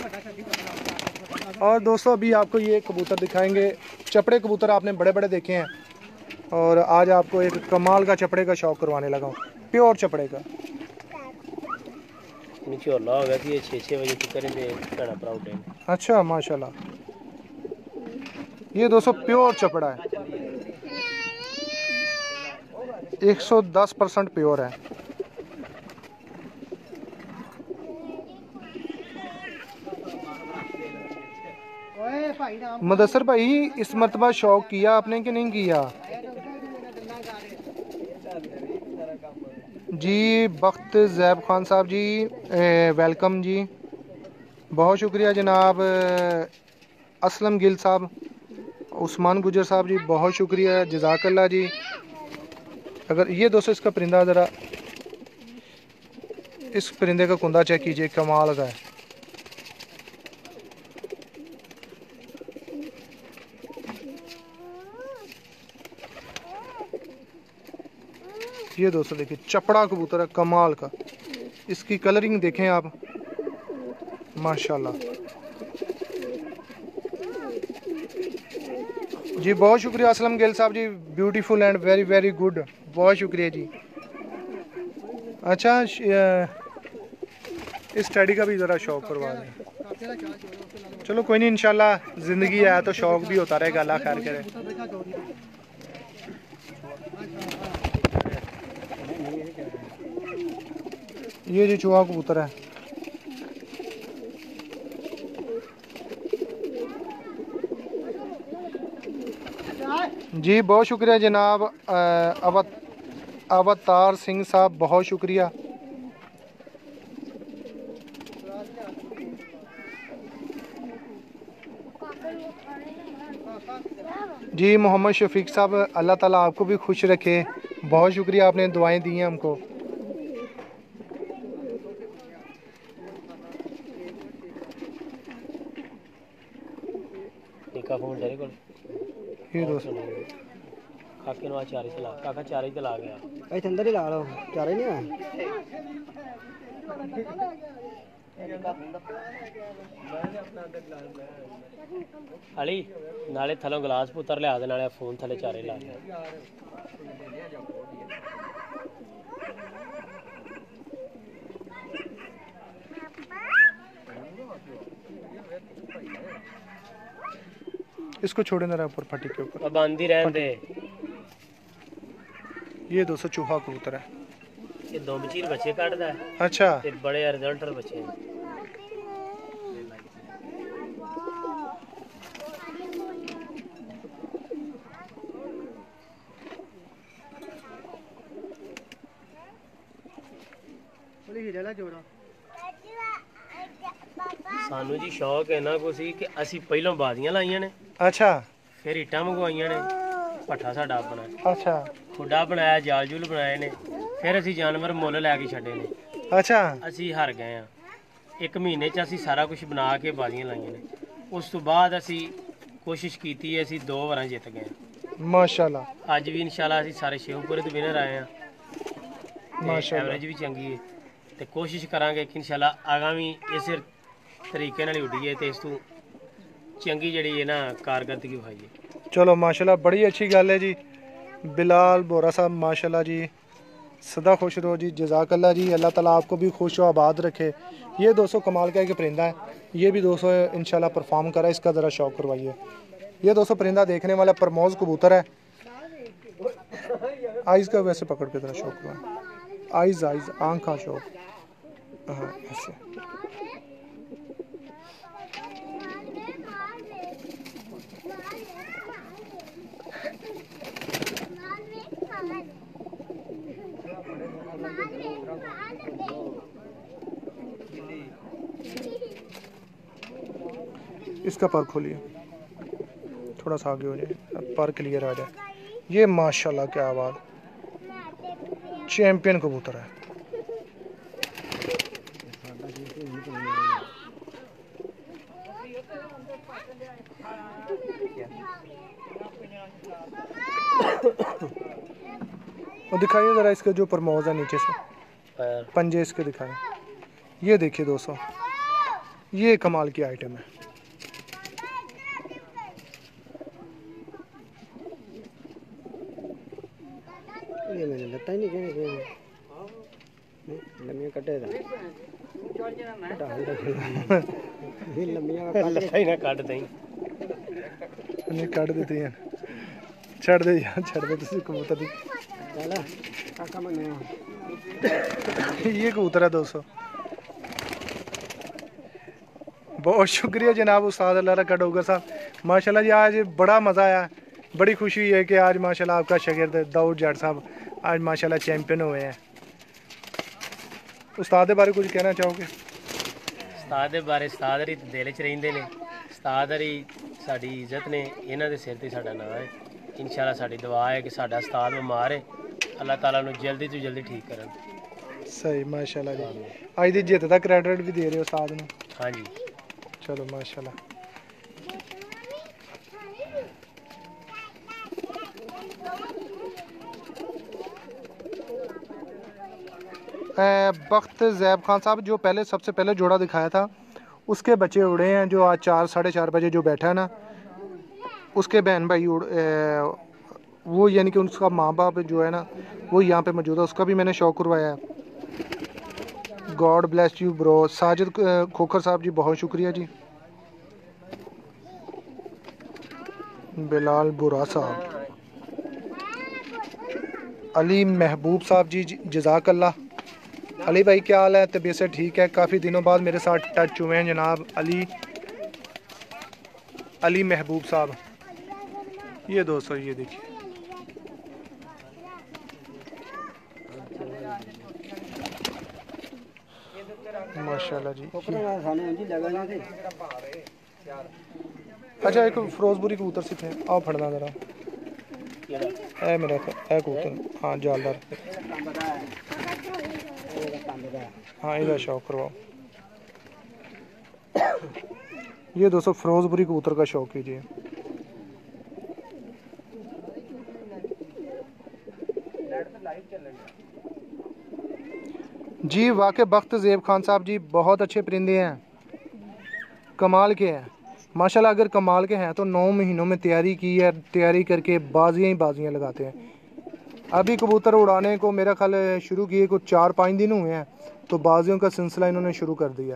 A: और दोस्तों अभी आपको ये कबूतर दिखाएंगे। चपड़े कबूतर आपने बड़े बड़े देखे हैं और आज आपको एक कमाल का चपड़े का शौक करवाने लगा हूँ, प्योर चपड़े का।
B: झोला हो गया कि 6-6 बजे तक करेंगे घड़ा प्राउड है।
A: अच्छा माशाल्लाह, ये दोस्तों प्योर चपड़ा है, 110% प्योर है। मुदस्सर भाई इस मरतबा शौक किया आपने कि नहीं किया? जी बख्त ज़ैब खान साहब जी वेलकम जी, बहुत शुक्रिया जनाब। असलम गिल साहब, उस्मान गुजर साहब जी बहुत शुक्रिया, जज़ाकल्लाह जी। अगर ये दोस्तों इसका परिंदा ज़रा, इस परिंदे का कुंदा चेक कीजिए, कमाल का है। ये दोस्तों देखिए चपड़ा कबूतर है कमाल का, इसकी कलरिंग देखें आप माशाल्लाह जी। बहुत शुक्रिया असलम गिल साहब जी, beautiful and very very good, बहुत शुक्रिया जी। अच्छा इस स्टडी का भी ज़रा शौक करवा दें। चलो कोई नहीं, इंशाल्लाह ज़िंदगी है तो शौक भी होता रहेगा, अल्लाह खैर करे। ये जो चूहा कबूतर है, जी बहुत शुक्रिया जनाब। अवतार सिंह साहब बहुत शुक्रिया। जी मोहम्मद शफीक साहब, अल्लाह ताला आपको भी खुश रखे, बहुत शुक्रिया, आपने दुआएं दी हैं हमको। ये दोस्त
B: काके नु चारे चला, काका चारे ही चला गया।
C: इथे अंदर ही ला लो, चारे नहीं है।
B: अली नाले थलों गिलास पुत्र लिया दे, नाले फोन थले चारे ला गया।
A: इसको छोड़े ना ऊपर फटी के ऊपर,
B: बंद ही रहने दे।
A: ये दोस्तों चूहा कबूतर है,
B: ये दो बचीर बच्चे काटदा है।
A: अच्छा,
B: ते बड़े रिजल्टर बच्चे हैं। सानू जी शौक है ना कुछ कि असी पहलों बादियां लाइयां ने,
A: अच्छा,
B: फिर इट्टां मंगवाइयां ने, भट्ठा साडा अपना,
A: अच्छा,
B: खुडा बनाया, जाल जूल बनाए ने, फिर असी जानवर मुੱਲ ਲੈ ਕੇ ਛੱਡੇ ਨੇ।
A: अच्छा,
B: ਅਸੀਂ ਹਾਰ ਗਏ ਆ। ਇੱਕ ਮਹੀਨੇ ਚ ਅਸੀਂ ਸਾਰਾ ਕੁਝ ਬਣਾ ਕੇ ਬਾਜ਼ੀਆਂ ਲਾਈਆਂ ਨੇ। ਉਸ ਤੋਂ ਬਾਅਦ ਅਸੀਂ ਕੋਸ਼ਿਸ਼ ਕੀਤੀ ਹੈ, ਅਸੀਂ 2 ਵਾਰਾਂ ਜਿੱਤ ਗਏ
A: माशाल्लाह।
B: ਅੱਜ ਵੀ ਇਨਸ਼ਾਅੱਲਾ ਅਸੀਂ ਸਾਰੇ ਸ਼ੇਖੂਪੁਰੇ ਤੋਂ ਵਿਨਰ ਆਏ ਆ।
A: ਮਾਸ਼ਾਅੱਲਾ,
B: ਐਵਰੇਜ ਵੀ ਚੰਗੀ ਹੈ ਤੇ ਕੋਸ਼ਿਸ਼ ਕਰਾਂਗੇ ਕਿ ਇਨਸ਼ਾਅੱਲਾ ਆਗਾਮੀ ਇਸੇ ਤਰੀਕੇ ਨਾਲ ਹੀ ਉੱਡੀਏ ਤੇ ਇਸ ਤੋਂ ਚੰਗੀ ਜਿਹੜੀ ਹੈ ਨਾ ਕਾਰਗਰਦਗੀ ਵਿਖਾਈਏ।
A: चलो माशाल्लाह बड़ी अच्छी गल है जी। बिलाल बोरा साहब माशाल्लाह जी, सदा खुश रहो जी, जज़ाकल्ला जी, अल्लाह ताला आपको भी खुश व आबाद रखे। ये दोस्तों कमाल का एक परिंदा है, ये भी दोस्तों इंशाल्लाह परफॉर्म करा, इसका ज़रा शौक करवाइए। ये दोस्तों परिंदा देखने वाला प्रमोज कबूतर है। आइज़ का वैसे पकड़ के ज़रा शौक करवाए, आइज़ आइज़ आँख का शौक, हाँ ऐसे। इसका पर खोलिए, थोड़ा सा आगे हो जाए, पर क्लियर आ जाए। ये माशाल्लाह क्या बात, चैंपियन कबूतर है। और दिखाइए ज़रा इसके जो प्रमोज है नीचे से पंजे इसके दिखाएं। ये देखिए दोस्तों, ये कमाल की आइटम है।
C: ये मैंने लगता ही नहीं कहने लम्बियाँ कटे था ये लम्बियाँ
B: लता ही ना काट दें,
A: नहीं काट देते हैं, छड़ दे यार, छड़ दे तुझे कबूतर दी।
C: चला काका मने
A: ये कबूतर है दोस्तों। बहुत शुक्रिया जनाब उस्ताद अल्लाह रखा डोगर साहब, माशाल्लाह जी आज बड़ा मज़ा आया, बड़ी खुशी हुई है कि आज माशाल्लाह आपका शागिर्द दाऊद जट साहब आज माशाल्लाह चैंपियन हुए हैं। उस्ताद के बारे कुछ कहना चाहोगे?
B: उस्ताद के बारे उस्ताद हरी दिल च रहिंदे ने, उस्ताद हरी साडी इज्जत ने, इन्हां दे सिर ते साडा नाम है। इंशाल्लाह साडी दुआ है कि साडा उस्ताद बीमार है, अल्लाह ताला नूं जल्दी तो जल्दी ठीक करन।
A: सही माशाल्लाह जी, आज दी जित दा क्रेडिट भी दे रहे हो उस्ताद नूं।
B: हाँ जी,
A: चलो माशाल्लाह। बख्त ज़ैब खान साहब जो पहले सबसे पहले जोड़ा दिखाया था उसके बच्चे उड़े हैं, जो आज 4 साढ़े 4 बजे जो बैठा है ना, उसके बहन भाई वो यानी कि उसका माँ बाप जो है ना वो यहाँ पे मौजूद है, उसका भी मैंने शौक करवाया है। God bless you bro. Sajid Khokhar साहब जी बहुत शुक्रिया जी। बिलाल बुरा साहब, अली महबूब साहब जी जज़ाकल्लाह। अली भाई क्या हाल है? तबीयत से ठीक है? काफ़ी दिनों बाद मेरे साथ टच हुए हैं जनाब अली महबूब साहब। ये दोस्तों ये देखिए, माशाल्लाह जी। अच्छा एक फिरोजपुरी कबूतर सीखे, आओ फड़ना ज़रा, है मेरा है कबूतर, हाँ जालदार, हाँ इधर शौक करवाओ। ये दोस्तों फिरोजपुरी कबूतर का शौक कीजिए। जी वाकई बख्त ज़ेब खान साहब जी बहुत अच्छे परिंदे हैं, कमाल के हैं माशाल्लाह। अगर कमाल के हैं तो 9 महीनों में तैयारी की है, तैयारी करके बाजियाँ ही बाजियाँ लगाते हैं। अभी कबूतर उड़ाने को मेरा ख्याल शुरू किए कुछ 4-5 दिन हुए हैं, तो बाजियों का सिलसिला इन्होंने शुरू कर दिया।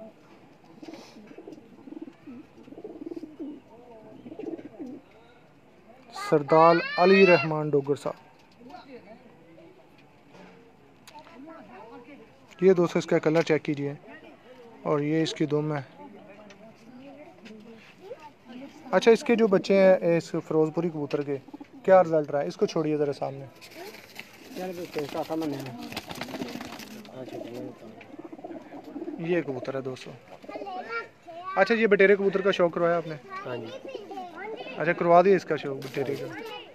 A: सरदार अली रहमान डोगर साहब, ये दोस्तों इसका कलर चेक कीजिए, और ये इसकी दुम है। अच्छा इसके जो बच्चे हैं इस फिरोजपुरी कबूतर के क्या रिजल्ट रहा है? इसको छोड़िए ज़रा सामने। ये कबूतर है दोस्तों। अच्छा ये बटेरे कबूतर का शौक करवाया आपने?
B: हाँ जी।
A: अच्छा करवा दिया इसका शौक बटेरे का।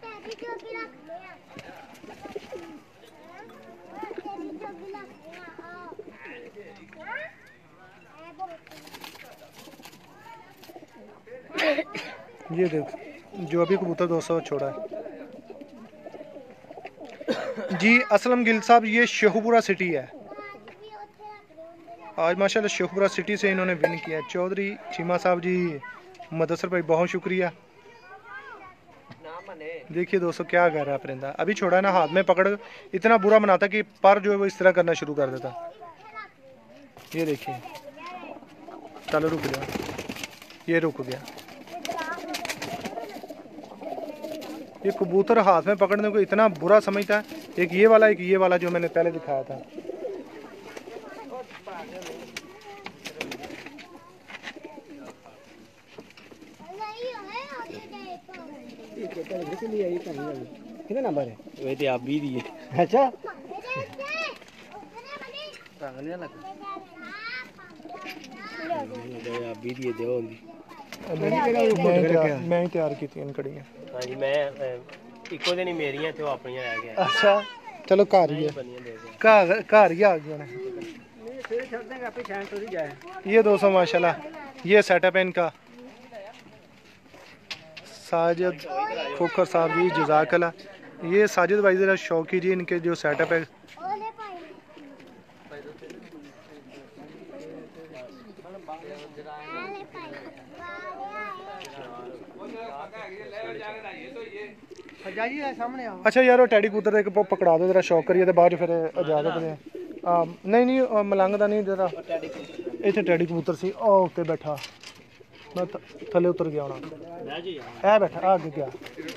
A: ये देख जो अभी कबूतर दोस्तों छोड़ा है जी। असलम गिल साहब ये शेखुपुरा सिटी है, आज माशाल्लाह शेखुपुरा सिटी से इन्होंने विन किया। चौधरी चीमा साहब जी, मुदस्सर भाई बहुत शुक्रिया। देखिए दोस्तों क्या कर रहा है परिंदा, अभी छोड़ा है ना, हाथ में पकड़ इतना बुरा बनाता कि पर जो है वो इस तरह करना शुरू कर देता। ये देखिए, चलो रुक जा, ये रुक गया। ये कबूतर हाथ में पकड़ने को इतना बुरा समझता है, एक ये वाला जो मैंने पहले दिखाया था।
C: कितना नंबर है?
B: वही तो आप भी दिए।
C: अच्छा
B: आप भी दिए दो होंगी।
A: मैं ही तैयार की थी इन कड़ियाँ।
B: हाँ जी, मैं इको दिन ही मेरियां थे, वो अपनियां रह गया।
A: अच्छा चलो घर ही है, घर ही आ गया ना। ये दोस्तों माशाल्लाह ये सेटअप है इनका। साजिद खोखर साहब जी जज़ाकल्लाह। ये साजिद भाई ज़रा शौकी जी, इनके जो सेटअप है। अच्छा यार वो टैडी कबूतर एक पकड़ा दो जरा, शौक करिए, बाद फिर इजाजत दें। नहीं नहीं मलंग का नहीं जरा, इतने टैडी कबूतर सी उत्ते बैठा, मैं थले उतर गया होना, है बैठा आगे गया।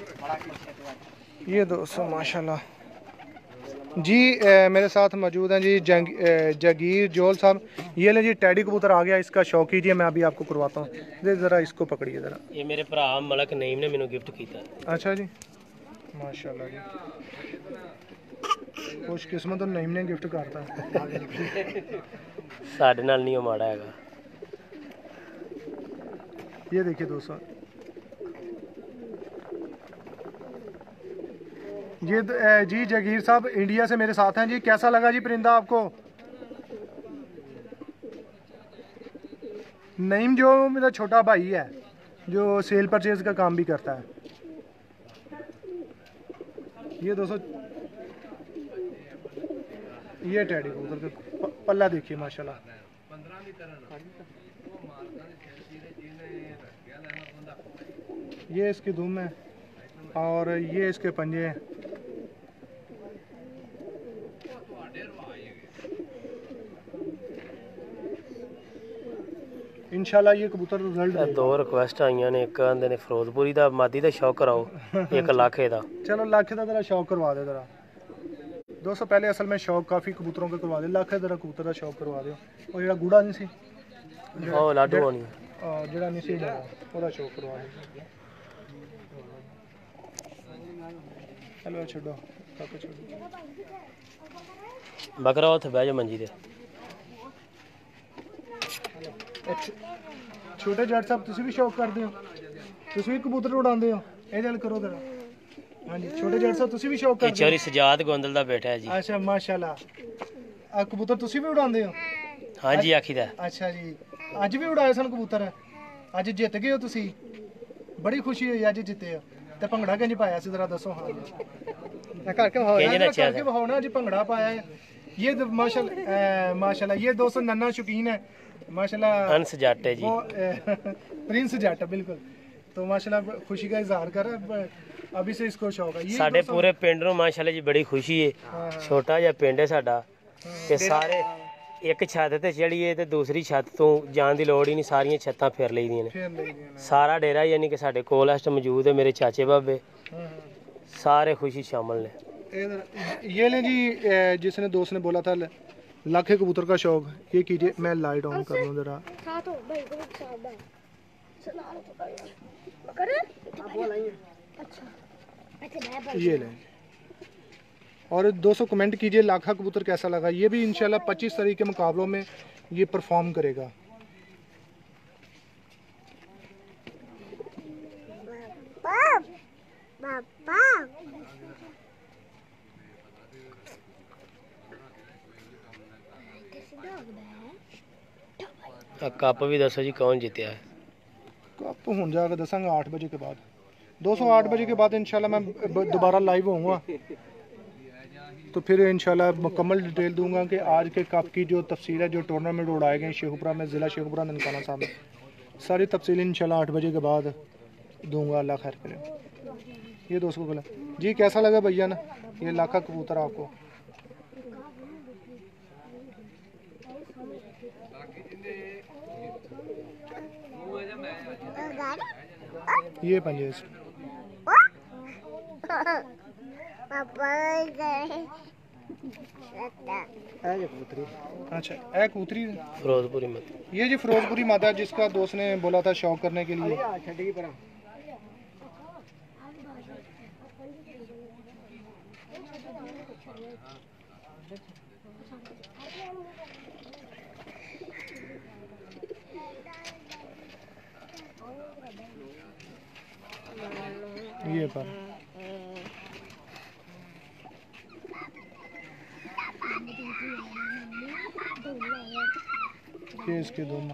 A: ये दोस्तों माशाल्लाह जी मेरे साथ मौजूद हैं जी जगीर जोल साहब। ये ले जी टैडी कबूतर आ गया, इसका शौक कीजिए, मैं अभी आपको करवाता हूँ। ज़रा इसको पकड़िए ज़रा।
B: ये मेरे भरा मलक नईम ने मैंने गिफ्ट किया।
A: अच्छा जी माशाल्लाह जी, खुशकिस्मत और नईम ने गिफ्ट करता
B: साढ़े नाल नहीं माड़ा हैगा।
A: ये देखिए दोस्तों, ये जी जगीर साहब इंडिया से मेरे साथ हैं जी। कैसा लगा जी परिंदा आपको? नईम जो मेरा छोटा भाई है, जो सेल परचेज का काम भी करता है। ये दोस्तों ये टैडी कबूतर का पल्ला देखिए माशाल्लाह। ये इसकी धूम है और ये इसके पंजे हैं। इंशाल्लाह ये कबूतर रिजल्ट
B: दो रिक्वेस्ट आईयां ने, एक आंदे ने फिरोजपुरी दा मादी दा शौक कराओ, एक लाखे दा।
A: चलो लाखे दा जरा शौक करवा दे जरा दोस्तों। पहले असल में शौक काफ़ी कबूतरों के करवा दे, लाखे जरा कबूतर का शौक करवा दो। और जेड़ा गुड़ा नहीं सी,
B: ओ लाडू होनी
A: जेड़ा नहीं सी ओदा शौक करवा दे। चलो छोड़ो काका छोड़ो।
B: बकरा उत्थे बह जा मंजी दे।
A: छोटे जट साहब तुसी भी शौक करते हो, तुसी भी कबूतर उड़ाते हो? ये गल करो जरा। हाँ जी छोटे जट साहब तुसी भी शौक करते हो?
B: चोरी सजाद गोंदल दा बेटा है जी।
A: अच्छा माशाल्लाह, कबूतर तुसी भी उड़ाते हो?
B: हाँ जी आखीदा।
A: अच्छा जी, अज भी उड़ाए सन कबूतर? अज जित गए हो तुसी, बड़ी खुशी हुई अज जिते हो। ते भंगड़ा किंज पाया सी जरा दसो। हाँ करके बहाओ ना जी, भंगड़ा पाया है। ये माशाल्लाह ये दोस्तों नन्ना शौकीन है माशाल्लाह,
B: अंस जट है जी,
A: प्रिंस जट है बिल्कुल। तो माशाल्लाह खुशी का इजहार कर रहा है, अभी से इसको शौक है। ये
B: साडे पूरे पिंड नूं माशाल्लाह जी बड़ी खुशी है। छोटा जिहा पिंड है साडा ते सारे एक छत ते चढ़िए ते दूसरी छत तो जान दी लोड़ ही नहीं, सारियां छत्तां फिर लईदियां ने। सारा डेरा यानी कि साडे कोल इस मौजूद है, मेरे चाचे बाबे सारे खुशी शामिल ने।
A: ये ले जी जिसने दोस्त ने बोला था लाखे कबूतर का शौक, ये कीजिए। मैं लाइट ऑन कर लूँ जरा। ये लें और 200 कमेंट कीजिए लाखा कबूतर कैसा लगा। ये भी इंशाल्लाह 25 तारीख के मुकाबलों में ये परफॉर्म करेगा।
B: कप भी दसो जी कौन जीतया है?
A: कप हूँ जाकर दसांगा 8 बजे के बाद। 208 बजे के बाद इंशाल्लाह मैं दोबारा लाइव होऊंगा, तो फिर इंशाल्लाह मुकम्मल डिटेल दूंगा कि आज के कप की जो तफसील है, जो टूर्नामेंट उड़ाए गए शेखुपुरा में, ज़िला शेखुपुरा ननकाना साहब में, सारी तफसील इंशाल्लाह 8 बजे के बाद दूंगा। अल्लाह खैर करे। ये दोस्तों को बोला जी, कैसा लगा भैया ना ये लाखा कबूतर आपको? ये पंजे
C: कबूतरी।
A: अच्छा ए कबूतरी
B: फिरोजपुरी मत
A: ये जी फिरोजपुरी मादा जिसका दोस्त ने बोला था शौक करने के लिए।
C: छड़ी पर
A: ये पर ये इसके दोनों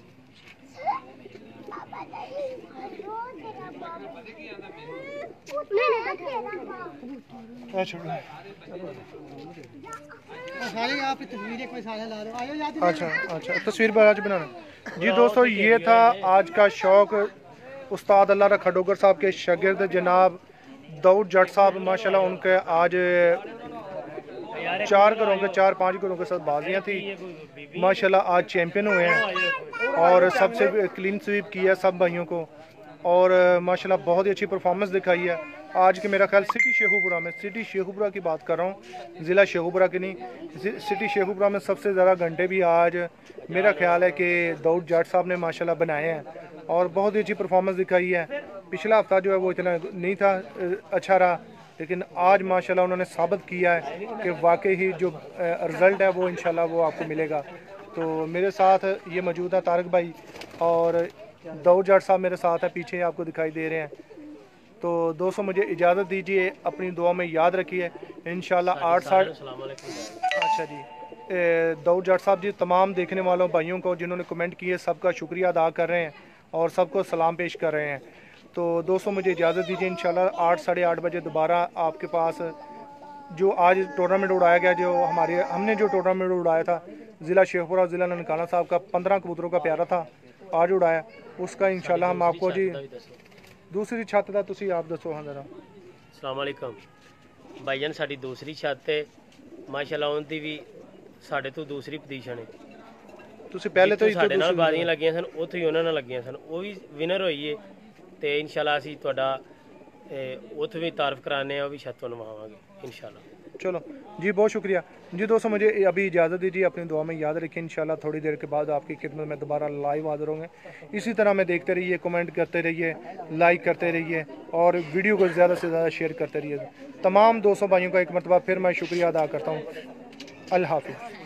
C: सारे आप तस्वीरें कोई सारे ला रहे हो, आयो याद।
A: अच्छा अच्छा तस्वीर आज बनाना जी। दोस्तों ये था आज का शौक उस्ताद अल्लाह रखा डोगर साहब के शागिर्द जनाब दाऊद जट साहब। माशाल्लाह उनके आज 4-5 घरों के साथ बाजियाँ थी। माशाल्लाह आज चैम्पियन हुए हैं और सबसे क्लीन स्वीप किया सब भाइयों को और माशाल्लाह बहुत ही अच्छी परफॉर्मेंस दिखाई है आज के। मेरा ख्याल सिटी शेखुपुरा में, सिटी शेखुपुरा की बात कर रहा हूँ, ज़िला शेखुपुरा की नहीं, सिटी शेखुपुरा में सबसे ज़्यादा घंटे भी आज मेरा ख्याल है कि दाऊद जाट साहब ने माशाल्लाह बनाए हैं और बहुत ही अच्छी परफॉर्मेंस दिखाई है। पिछला हफ्ता जो है वो इतना नहीं था अच्छा रहा, लेकिन आज माशाल्लाह उन्होंने साबित किया है कि वाकई ही जो रिज़ल्ट है वो इंशाल्लाह वो आपको मिलेगा। तो मेरे साथ ये मौजूद है तारक भाई और दाऊद जाट साहब मेरे साथ है, पीछे आपको दिखाई दे रहे हैं। तो दोस्तों मुझे इजाज़त दीजिए, अपनी दुआ में याद रखिए इंशाल्लाह 8 साल। अच्छा जी दाऊद जाट साहब जी तमाम देखने वालों भाइयों को जिन्होंने कमेंट किए सबका शुक्रिया अदा कर रहे हैं और सबको सलाम पेश कर रहे हैं। तो दोस्तों मुझे इजाज़त दीजिए, इंशाल्लाह 8 साढ़े 8 बजे दोबारा आपके पास जो आज टूर्नामेंट उड़ाया गया, जो हमने जो टूर्नामेंट उड़ाया था ज़िला शेखपुरा ज़िला ननकाना साहब का 15 कबूतरों का प्यारा था आज उड़ाया, उसका इंशाल्लाह हम आपको जी दूसरी छत का तुसी आप दसो। हाँ जरा
B: अस्सलाम वालेकुम भाईजान, साडी दूसरी छत है माशाल्लाह उनकी भी साढ़े तो दूसरी पोजीशन है।
A: ਤੁਸੀਂ ਪਹਿਲੇ ਤੋਂ ਹੀ
B: ਸਾਡੇ ਨਾਲ ਬਾਜ਼ੀਆਂ ਲੱਗੀਆਂ ਸਨ ਉੱਥੇ ਹੀ ਉਹਨਾਂ ਨਾਲ ਲੱਗੀਆਂ ਸਨ, ਉਹ ਵੀ ਵਿਨਰ ਹੋਈ ਏ ਤੇ ਇਨਸ਼ਾਅੱਲਾ ਅਸੀਂ ਤੁਹਾਡਾ ਉੱਥੇ ਵੀ ਤਾਰਫ ਕਰਾਣੇ ਆ, ਉਹ ਵੀ ਛੱਤ ਬਣਵਾਵਾਂਗੇ इंशाल्लाह।
A: चलो जी बहुत शुक्रिया जी। दोस्तों मुझे अभी इजाज़त दीजिए, अपनी दुआ में याद रखिए। इंशाल्लाह थोड़ी देर के बाद आपकी खिदमत में दोबारा लाइव हाजिर होंगे। इसी तरह में देखते रहिए, कमेंट करते रहिए, लाइक करते रहिए और वीडियो को ज़्यादा से ज़्यादा शेयर करते रहिए। तमाम दोस्तों भाइयों का एक मरतबा फिर मैं शुक्रिया अदा करता हूँ। अल्लाह हाफ़िज़।